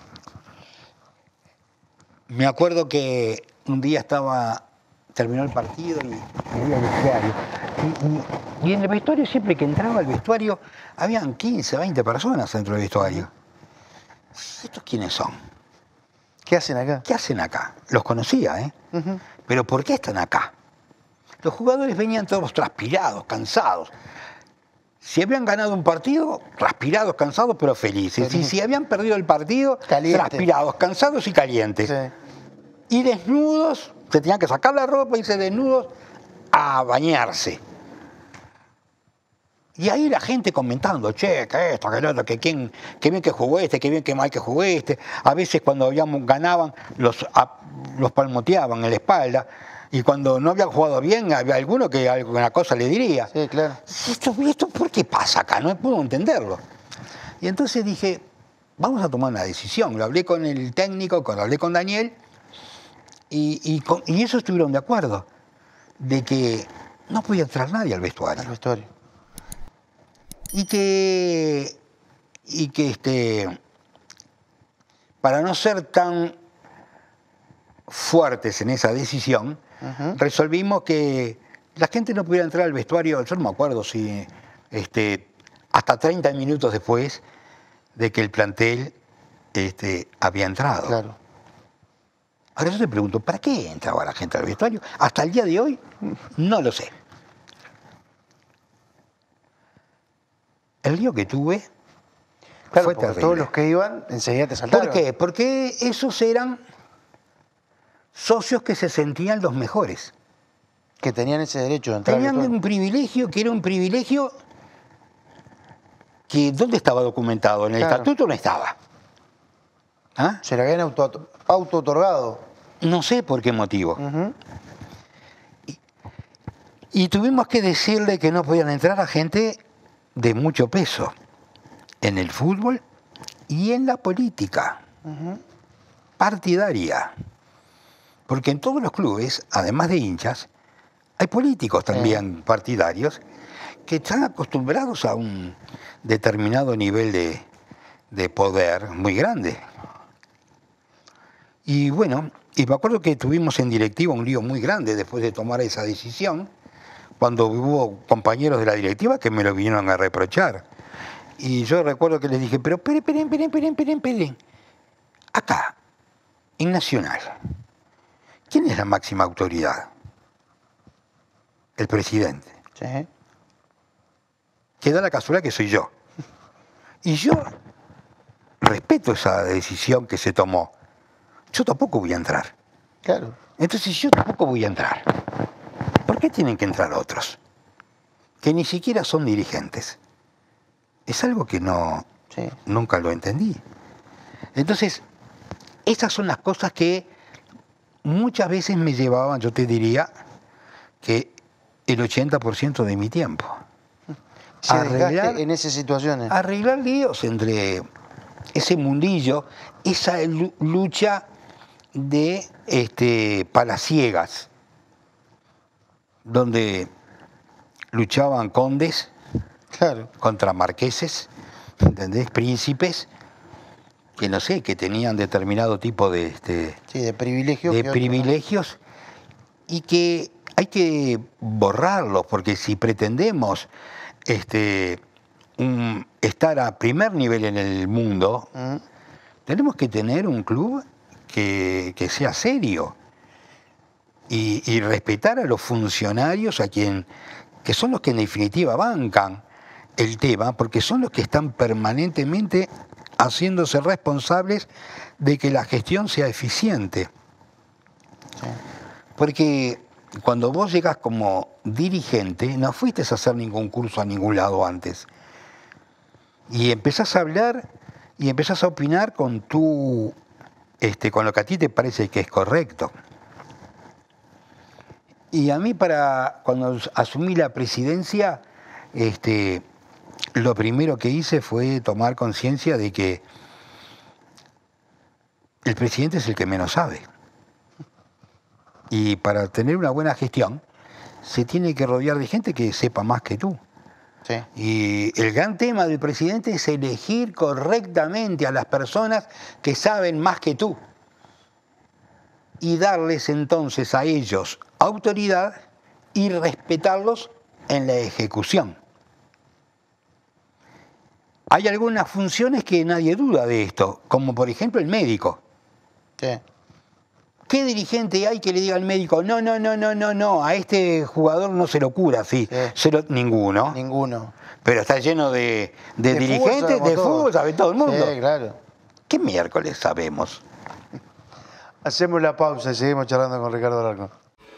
Me acuerdo que un día estaba, terminó el partido y me fui al vestuario. Y, y- y en el vestuario, siempre que entraba al vestuario, habían quince, veinte personas dentro del vestuario. ¿Estos quiénes son? ¿Qué hacen acá? ¿Qué hacen acá? Los conocía, ¿eh? Ujú. Pero ¿por qué están acá? Los jugadores venían todos transpirados, cansados. Si habían ganado un partido, transpirados, cansados, pero felices. Y si habían perdido el partido, Caliente. transpirados, cansados y calientes. Sí. Y desnudos, se tenían que sacar la ropa y irse desnudos a bañarse. Y ahí la gente comentando, che, que esto, que lo otro, que quién, que bien que jugó este, que bien que mal que jugó este. A veces cuando habíamos, ganaban, los, a- los palmoteaban en la espalda. Y cuando no habían jugado bien, había alguno que alguna cosa le diría. Sí, claro. ¿Esto, esto por qué pasa acá? No puedo entenderlo. Y entonces dije, vamos a tomar una decisión. Lo hablé con el técnico, con- lo hablé con Daniel, y, y, con- y eso estuvieron de acuerdo, de que no podía entrar nadie al vestuario. Al vestuario. Y que, y que este, para no ser tan fuertes en esa decisión, Ujú. resolvimos que la gente no pudiera entrar al vestuario, yo no me acuerdo si este, hasta treinta minutos después de que el plantel este, había entrado. Claro. Ahora yo te pregunto, ¿para qué entraba la gente al vestuario? Hasta el día de hoy no lo sé. El lío que tuve Claro, fue porque terrible. todos los que iban enseguida te saltaron. ¿Por qué? Porque esos eran socios que se sentían los mejores. Que tenían ese derecho de entrar al Tenían vestuario. un privilegio que era un privilegio que ¿dónde estaba documentado? En el Claro. estatuto no estaba. ¿Ah? Se le habían auto, auto otorgado. No sé por qué motivo. Ujú. Y tuvimos que decirle que no podían entrar a gente de mucho peso en el fútbol y en la política partidaria. Porque en todos los clubes, además de hinchas, hay políticos también partidarios que están acostumbrados a un determinado nivel de, de poder muy grande. Y bueno, y me acuerdo que tuvimos en directiva un lío muy grande después de tomar esa decisión, cuando hubo compañeros de la directiva que me lo vinieron a reprochar. Y yo recuerdo que les dije, pero esperen, esperen, esperen, esperen, esperen, esperen. Acá, en Nacional, ¿quién es la máxima autoridad? El presidente. Sí. Que da la casualidad que soy yo. Y yo respeto esa decisión que se tomó. Yo tampoco voy a entrar. Claro. Entonces yo tampoco voy a entrar. ¿Por qué tienen que entrar otros? Que ni siquiera son dirigentes. Es algo que no, Sí. nunca lo entendí. Entonces, esas son las cosas que muchas veces me llevaban, yo te diría, que el ochenta por ciento de mi tiempo. Se Arreglar- desgaste en esas situaciones. Arreglar líos entre ese mundillo, esa lu- lucha de este, palaciegas, donde luchaban condes Claro. contra marqueses, ¿entendés? Príncipes, que no sé, que tenían determinado tipo de, este, Sí, de privilegios. de que otros no. privilegios y que hay que borrarlos, porque si pretendemos este, un- estar a primer nivel en el mundo, Ujú. tenemos que tener un club que, que sea serio y, y respetar a los funcionarios, a quien, que son los que en definitiva bancan el tema, porque son los que están permanentemente haciéndose responsables de que la gestión sea eficiente. Porque cuando vos llegás como dirigente, no fuiste a hacer ningún curso a ningún lado antes. Y empezás a hablar y empezás a opinar con tu, este, con lo que a ti te parece que es correcto. Y a mí, para cuando asumí la presidencia, este, lo primero que hice fue tomar conciencia de que el presidente es el que menos sabe. Y para tener una buena gestión, se tiene que rodear de gente que sepa más que tú. Sí. Y el gran tema del presidente es elegir correctamente a las personas que saben más que tú. Y darles entonces a ellos autoridad y respetarlos en la ejecución. Hay algunas funciones que nadie duda de esto, como por ejemplo el médico. Sí. ¿Qué dirigente hay que le diga al médico, no, no, no, no, no, no, a este jugador no se lo cura? Sí, Sí. se lo- ninguno. Ninguno. Pero está lleno de, de De fútbol dirigentes, sabemos de todo. fútbol, sabe todo el mundo. Sí, claro. ¿Qué miércoles sabemos? Hacemos la pausa y seguimos charlando con Ricardo Alarcón.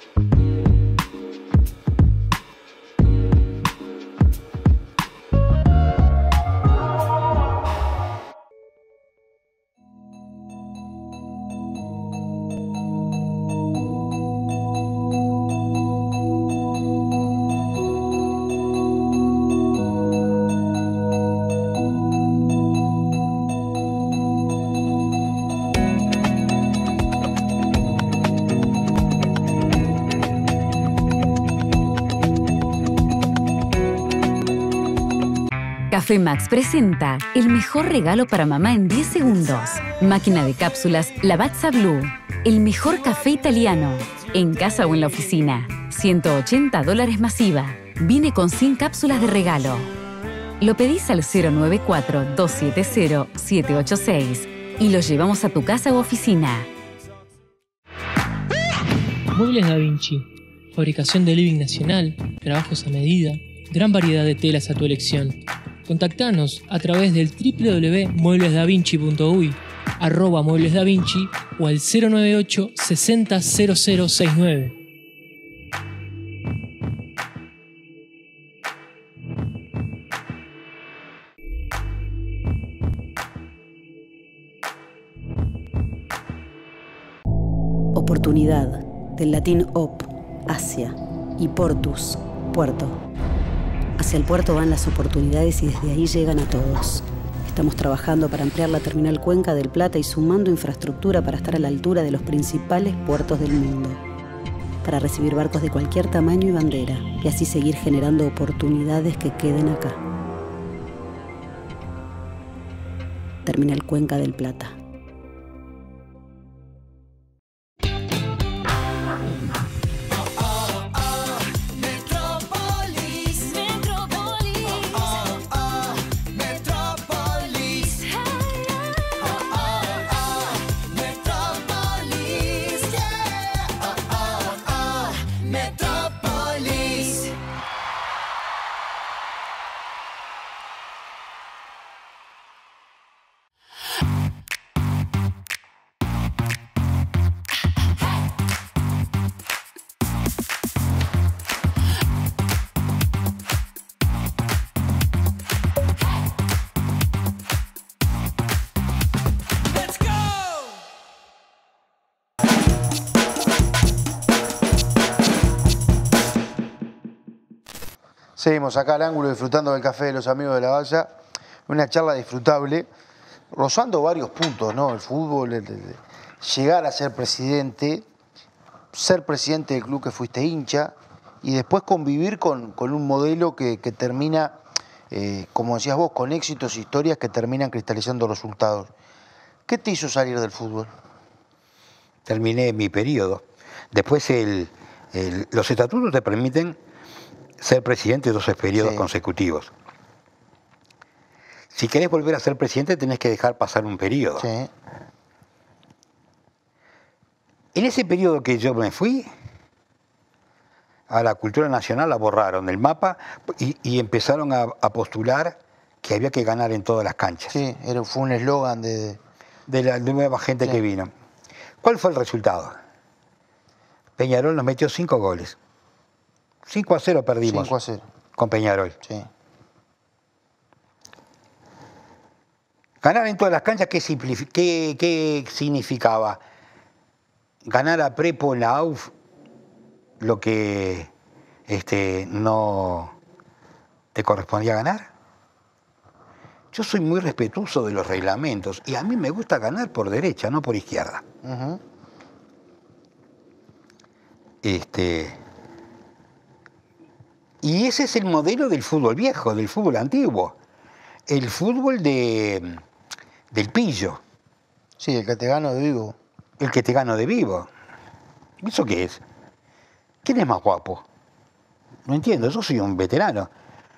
Café Max presenta el mejor regalo para mamá en diez segundos. Máquina de cápsulas Lavazza Blue. El mejor café italiano. En casa o en la oficina. ciento ochenta dólares masiva. Viene con cien cápsulas de regalo. Lo pedís al cero nueve cuatro, dos siete cero, siete ocho seis y lo llevamos a tu casa u oficina. Muebles Da Vinci. Fabricación de living nacional, trabajos a medida, gran variedad de telas a tu elección. Contactanos a través del doble u doble u doble u punto muebles da vinci punto uy, arroba Muebles Da Vinci o al cero nueve ocho, sesenta, cero cero sesenta y nueve. oportunidad, del latín op, hacia, y portus, puerto. Hacia el puerto van las oportunidades y desde ahí llegan a todos. Estamos trabajando para ampliar la terminal Cuenca del Plata y sumando infraestructura para estar a la altura de los principales puertos del mundo, para recibir barcos de cualquier tamaño y bandera, y así seguir generando oportunidades que queden acá. Terminal Cuenca del Plata. Seguimos acá al ángulo disfrutando del café de los amigos de la Valla. Una charla disfrutable, rozando varios puntos, ¿no? El fútbol, el, el, llegar a ser presidente, ser presidente del club que fuiste hincha y después convivir con, con un modelo que, que termina, eh, como decías vos, con éxitos e historias que terminan cristalizando resultados. ¿Qué te hizo salir del fútbol? Terminé mi periodo. Después el, el, los estatutos te permiten ser presidente de doce periodos sí. consecutivos. Si querés volver a ser presidente, tenés que dejar pasar un periodo. Sí. En ese periodo que yo me fui, a la cultura nacional la borraron del mapa y, y empezaron a, a postular que había que ganar en todas las canchas. Sí, era, fue un eslogan de... De la de nueva gente sí. que vino. ¿Cuál fue el resultado? Peñarol nos metió cinco goles. cinco a cero perdimos cinco a cero. Con Peñarol. Sí. Ganar en todas las canchas, ¿qué, qué, qué significaba? Ganar a Prepo en la A U F, lo que este, no te correspondía ganar. Yo soy muy respetuoso de los reglamentos y a mí me gusta ganar por derecha, no por izquierda. Uh-huh. Este... Y ese es el modelo del fútbol viejo, del fútbol antiguo. El fútbol de, del pillo. Sí, el que te gano de vivo. El que te gano de vivo. ¿Eso qué es? ¿Quién es más guapo? No entiendo, yo soy un veterano.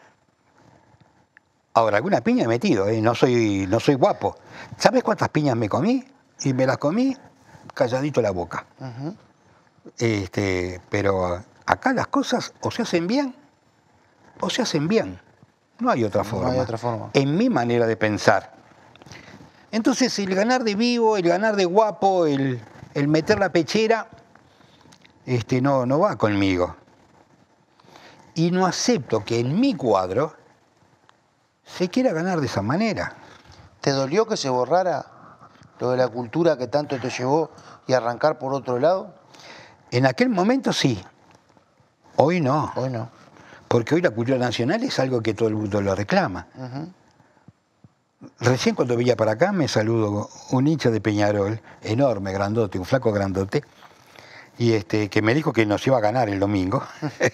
Ahora, alguna piña he metido, ¿eh? no, soy, no soy guapo. ¿Sabes cuántas piñas me comí? Y me las comí calladito la boca. Uh-huh. este, pero acá las cosas o se hacen bien o se hacen bien. No hay otra forma. No hay otra forma. En mi manera de pensar. Entonces, el ganar de vivo, el ganar de guapo, el, el meter la pechera, este, no, no va conmigo. Y no acepto que en mi cuadro se quiera ganar de esa manera. ¿Te dolió que se borrara lo de la cultura que tanto te llevó y arrancar por otro lado? En aquel momento sí. Hoy no. Hoy no. Porque hoy la cultura nacional es algo que todo el mundo lo reclama. Uh-huh. Recién cuando venía para acá me saludó un hincha de Peñarol, enorme, grandote, un flaco grandote, y este, que me dijo que nos iba a ganar el domingo.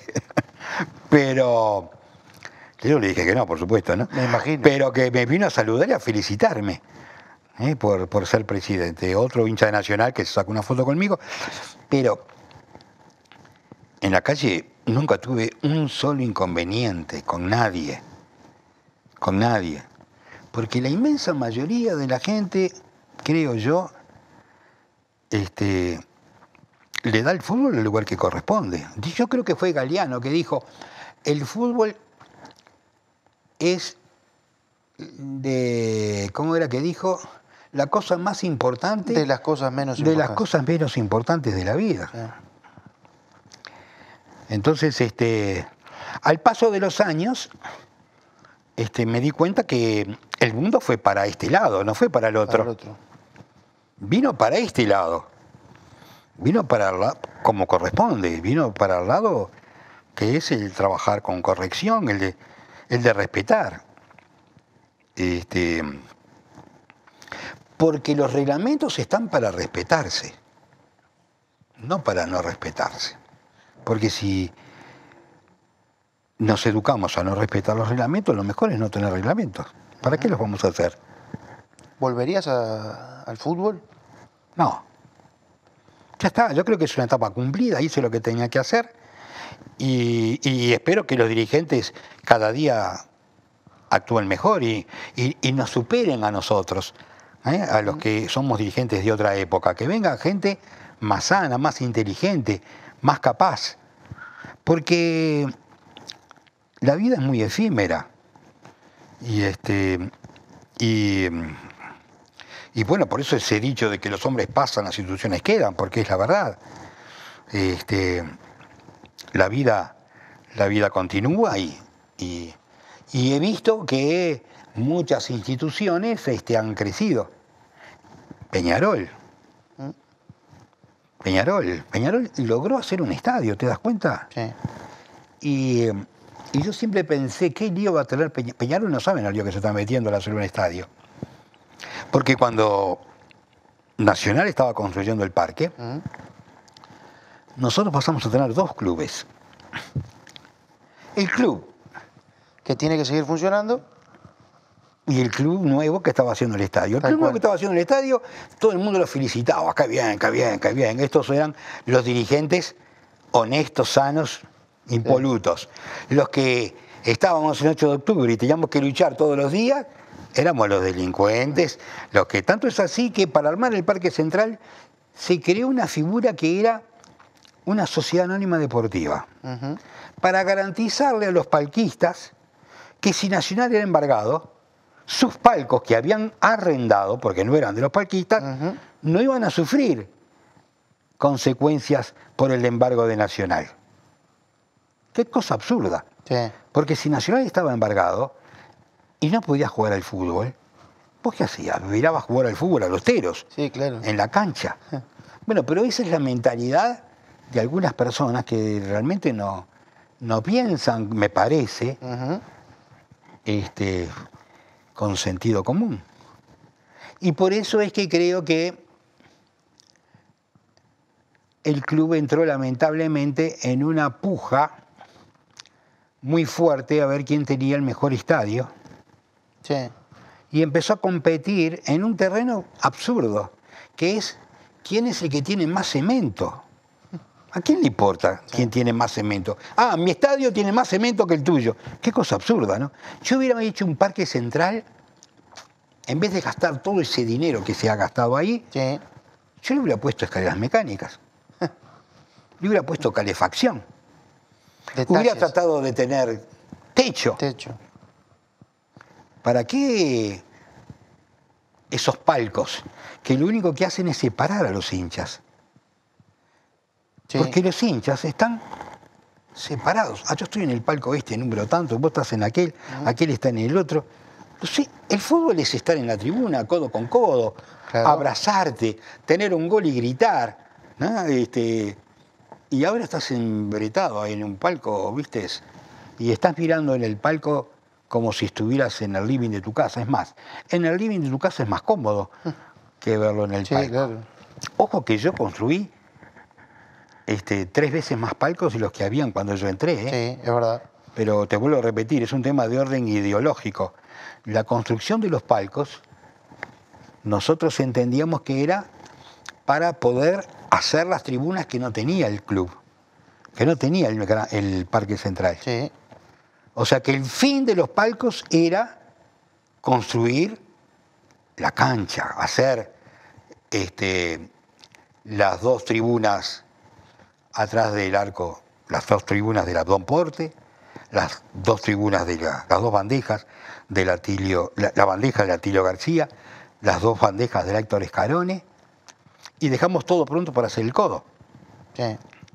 Pero yo le dije que no, por supuesto, ¿no? Me imagino. Pero que me vino a saludar y a felicitarme ¿eh? por, por ser presidente. Otro hincha de Nacional que se sacó una foto conmigo. Pero en la calle nunca tuve un solo inconveniente con nadie. Con nadie. Porque la inmensa mayoría de la gente, creo yo, este, le da al fútbol el lugar que corresponde. Yo creo que fue Galeano que dijo, el fútbol es de, ¿cómo era que dijo? La cosa más importante... De las cosas menos de importantes. las cosas menos importantes de la vida. Sí. Entonces, este, al paso de los años, este, me di cuenta que el mundo fue para este lado, no fue para el otro. Para el otro. Vino para este lado. vino para el lado, como corresponde, vino para el lado que es el trabajar con corrección, el de, el de respetar. Este, porque los reglamentos están para respetarse, no para no respetarse. Porque si nos educamos a no respetar los reglamentos, lo mejor es no tener reglamentos. ¿Para qué los vamos a hacer? ¿Volverías a- al fútbol? No. Ya está, yo creo que es una etapa cumplida, hice lo que tenía que hacer y, y espero que los dirigentes cada día actúen mejor y, y- y nos superen a nosotros, ¿eh? A los que somos dirigentes de otra época, que venga gente más sana, más inteligente, más capaz, porque la vida es muy efímera y este y, y bueno, por eso ese dicho de que los hombres pasan, las instituciones quedan, porque es la verdad. Este, la vida, la vida continúa y, y, y he visto que muchas instituciones este, han crecido. Peñarol. Peñarol. Peñarol logró hacer un estadio, ¿te das cuenta? Sí. Y, y yo siempre pensé, ¿qué lío va a tener Peñarol? Peñarol no saben el lío que se está metiendo al hacer un estadio. Porque cuando Nacional estaba construyendo el parque, Mm. nosotros pasamos a tener dos clubes. El club ¿Que tiene que seguir funcionando? y el club nuevo que estaba haciendo el estadio. El Tal club nuevo cual. que estaba haciendo el estadio, todo el mundo lo felicitaba. Qué bien, qué bien, qué bien. Estos eran los dirigentes honestos, sanos, impolutos. Los que estábamos en ocho de octubre y teníamos que luchar todos los días, éramos los delincuentes. Los que tanto es así que para armar el Parque Central se creó una figura que era una sociedad anónima deportiva. Ujú. Para garantizarle a los palquistas que si Nacional era embargado, sus palcos que habían arrendado, porque no eran de los palquistas, Ujú. no iban a sufrir consecuencias por el embargo de Nacional. Qué cosa absurda. Sí. Porque si Nacional estaba embargado y no podía jugar al fútbol, ¿vos qué hacías? Mirabas jugar al fútbol a los teros, Sí, claro. en la cancha. Bueno, pero esa es la mentalidad de algunas personas que realmente no, no piensan, me parece, Ujú. este, con sentido común. Y por eso es que creo que el club entró lamentablemente en una puja muy fuerte a ver quién tenía el mejor estadio Sí. y empezó a competir en un terreno absurdo, que es quién es el que tiene más cemento. ¿A quién le importa quién tiene más cemento? Ah, mi estadio tiene más cemento que el tuyo. Qué cosa absurda, ¿no? Yo hubiera hecho un parque central, en vez de gastar todo ese dinero que se ha gastado ahí, Sí. yo le hubiera puesto escaleras mecánicas. Le hubiera puesto calefacción. Detalles. Hubiera tratado de tener techo. Techo. ¿Para qué esos palcos que lo único que hacen es separar a los hinchas? Sí. Porque los hinchas están separados. Ah, yo estoy en el palco este número tanto, vos estás en aquel, aquel está en el otro. Sí, el fútbol es estar en la tribuna, codo con codo, Claro. abrazarte, tener un gol y gritar, ¿no? Este, y ahora estás embretado ahí en un palco, ¿viste? Y estás mirando en el palco como si estuvieras en el living de tu casa. Es más, en el living de tu casa es más cómodo que verlo en el Sí, palco. claro. Ojo que yo construí este, tres veces más palcos de los que habían cuando yo entré, ¿eh? Sí, es verdad. Pero te vuelvo a repetir, es un tema de orden ideológico. La construcción de los palcos, nosotros entendíamos que era para poder hacer las tribunas que no tenía el club, que no tenía el, el Parque Central. Sí. O sea que el fin de los palcos era construir la cancha, hacer este, las dos tribunas atrás del arco, las dos tribunas del Abdón Porte, las dos tribunas de la, las dos bandejas del Atilio, la, la bandeja del Atilio García, las dos bandejas del Héctor Escarone, y dejamos todo pronto para hacer el codo. Sí.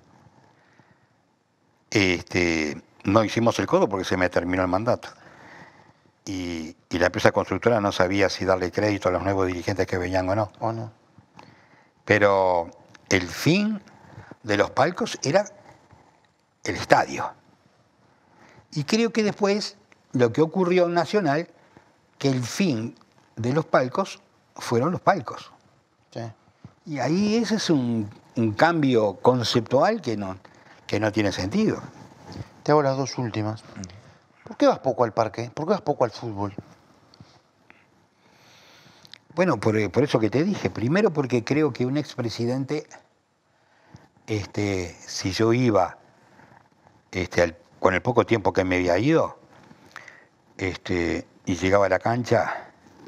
Este, no hicimos el codo porque se me terminó el mandato. Y, y la empresa constructora no sabía si darle crédito a los nuevos dirigentes que venían o no. ¿O no? Pero el fin de los palcos era el estadio. Y creo que después lo que ocurrió en Nacional, que el fin de los palcos fueron los palcos. Sí. Y ahí ese es un, un cambio conceptual que no, que no tiene sentido. Te hago las dos últimas. ¿Por qué vas poco al parque? ¿Por qué vas poco al fútbol? Bueno, por, por eso que te dije. Primero porque creo que un expresidente, este, si yo iba este, al, con el poco tiempo que me había ido, este, y llegaba a la cancha,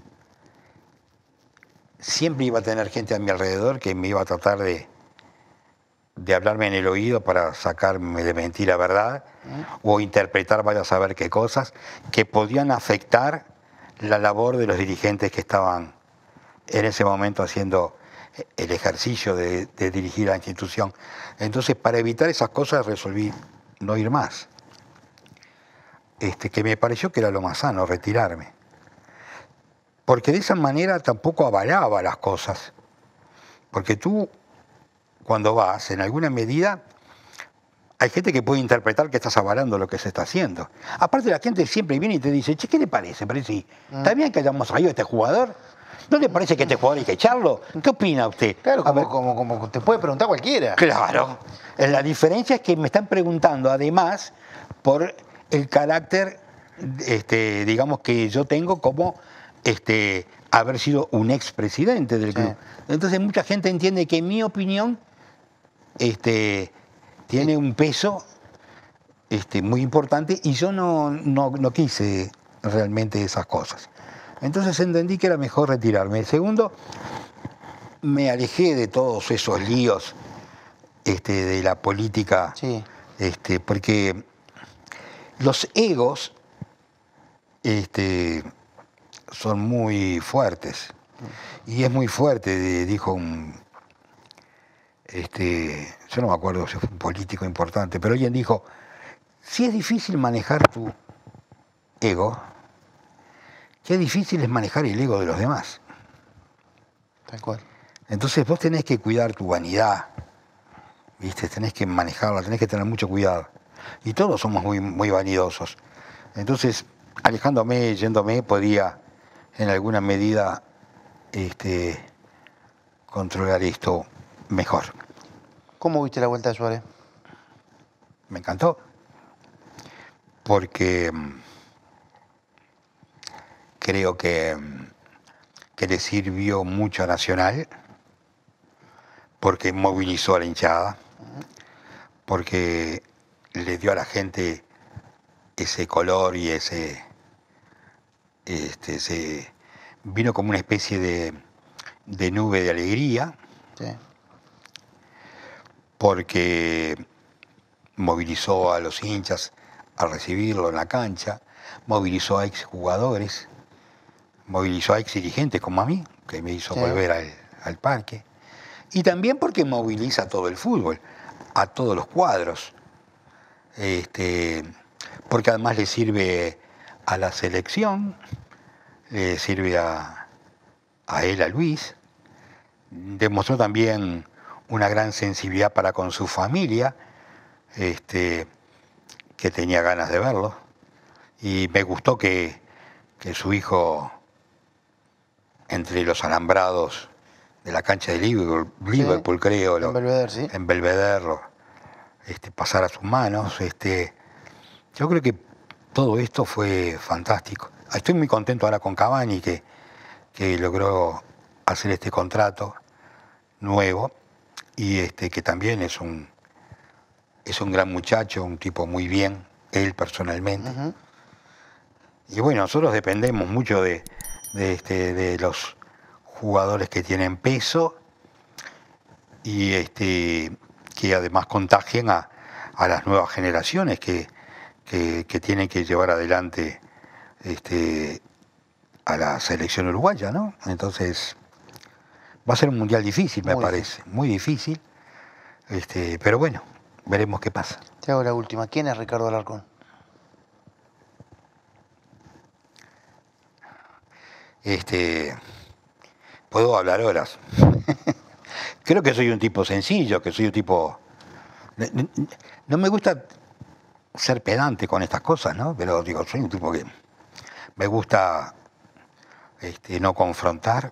siempre iba a tener gente a mi alrededor que me iba a tratar de, de hablarme en el oído para sacarme de mentira verdad, o interpretar vaya a saber qué cosas que podían afectar la labor de los dirigentes que estaban en ese momento haciendo el ejercicio de, de dirigir a la institución. Entonces, para evitar esas cosas resolví no ir más. Este, que me pareció que era lo más sano, retirarme. Porque de esa manera tampoco avalaba las cosas. Porque tú, cuando vas, en alguna medida, hay gente que puede interpretar que estás avalando lo que se está haciendo. Aparte, la gente siempre viene y te dice, che, ¿qué le parece? ¿Parece? ¿Está bien que hayamos traído a este jugador? ¿No le parece que este jugador hay que echarlo? ¿Qué opina usted? Claro, como, ver, como, como te puede preguntar cualquiera. Claro. La diferencia es que me están preguntando, además, por el carácter, este, digamos, que yo tengo como este, haber sido un expresidente del club. Sí. Entonces, mucha gente entiende que mi opinión este, tiene un peso este, muy importante y yo no, no, no quise realmente esas cosas. Entonces entendí que era mejor retirarme. El segundo, me alejé de todos esos líos este, de la política, sí. este, porque los egos este, son muy fuertes. Y es muy fuerte, dijo un... Este, yo no me acuerdo si fue un político importante, pero alguien dijo, si es difícil manejar tu ego, qué difícil es manejar el ego de los demás. Tal cual. Entonces vos tenés que cuidar tu vanidad, ¿viste? Tenés que manejarla, tenés que tener mucho cuidado. Y todos somos muy, muy vanidosos. Entonces, alejándome, yéndome, podía en alguna medida este, controlar esto mejor. ¿Cómo viste la vuelta de Suárez? Me encantó. Porque creo que, que le sirvió mucho a Nacional, porque movilizó a la hinchada, porque le dio a la gente ese color y ese, este, ese vino como una especie de, de nube de alegría, sí. Porque movilizó a los hinchas a recibirlo en la cancha, movilizó a exjugadores, movilizó a ex dirigentes como a mí, que me hizo sí. volver al, al parque. Y también porque moviliza a todo el fútbol, a todos los cuadros. Este, porque además le sirve a la selección, le sirve a, a él, a Luis. Demostró también una gran sensibilidad para con su familia, este, que tenía ganas de verlo. Y me gustó que, que su hijo, entre los alambrados de la cancha de Liverpool, Liverpool sí, creo, en Belvedere, sí. en Belvedere, este, pasara a sus manos. Este, yo creo que todo esto fue fantástico. Estoy muy contento ahora con Cavani, que, que logró hacer este contrato nuevo, y este, que también es un, es un gran muchacho, un tipo muy bien, él personalmente. Uh-huh. Y bueno, nosotros dependemos mucho de, de, este, de los jugadores que tienen peso y este, que además contagien a, a las nuevas generaciones que, que, que tienen que llevar adelante este, a la selección uruguaya, ¿no? Entonces va a ser un mundial difícil, me muy parece, difícil. muy difícil, este, pero bueno, veremos qué pasa. Te hago la última. ¿Quién es Ricardo Alarcón? Este, puedo hablar horas, creo que soy un tipo sencillo, que soy un tipo... No me gusta ser pedante con estas cosas, ¿no? Pero digo, soy un tipo que me gusta este, no confrontar.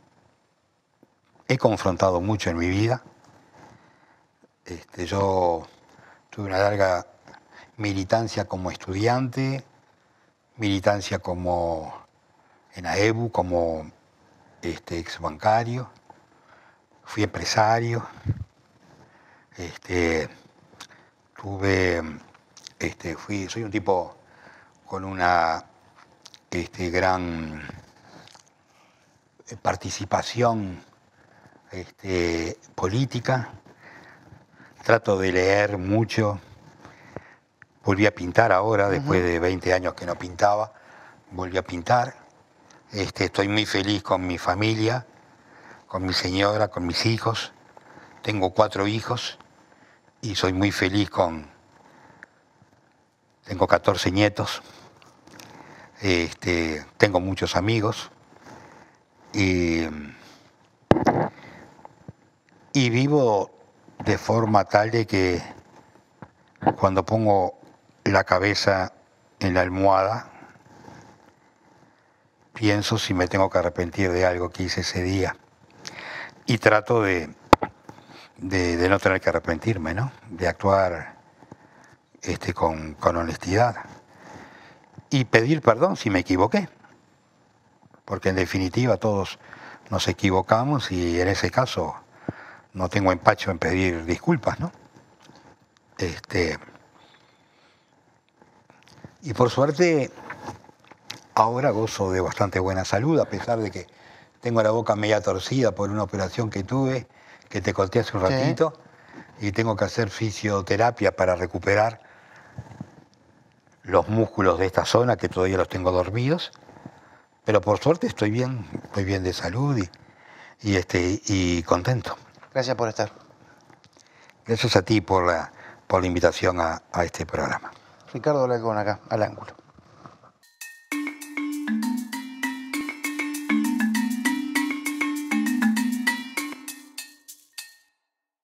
He confrontado mucho en mi vida. Este, yo tuve una larga militancia como estudiante, militancia como en AEBU, como este, ex bancario, fui empresario, este, tuve, este, fui, soy un tipo con una este, gran participación este, política, trato de leer mucho, volví a pintar ahora, uh-huh. después de veinte años que no pintaba, volví a pintar, este, estoy muy feliz con mi familia, con mi señora, con mis hijos, tengo cuatro hijos y soy muy feliz con, tengo catorce nietos, este, tengo muchos amigos y, y vivo de forma tal de que cuando pongo la cabeza en la almohada, pienso si me tengo que arrepentir de algo que hice ese día y trato de, de, de no tener que arrepentirme, ¿no? De actuar este, con, con honestidad y pedir perdón si me equivoqué, porque en definitiva todos nos equivocamos y en ese caso no tengo empacho en pedir disculpas, ¿no? Este, y por suerte ahora gozo de bastante buena salud, a pesar de que tengo la boca media torcida por una operación que tuve, que te conté hace un ratito, sí. Y tengo que hacer fisioterapia para recuperar los músculos de esta zona que todavía los tengo dormidos, pero por suerte estoy bien, estoy bien de salud y, y, este, y contento. Gracias por estar. Gracias a ti por la, por la invitación a, a este programa. Ricardo Alarcón acá, al ángulo.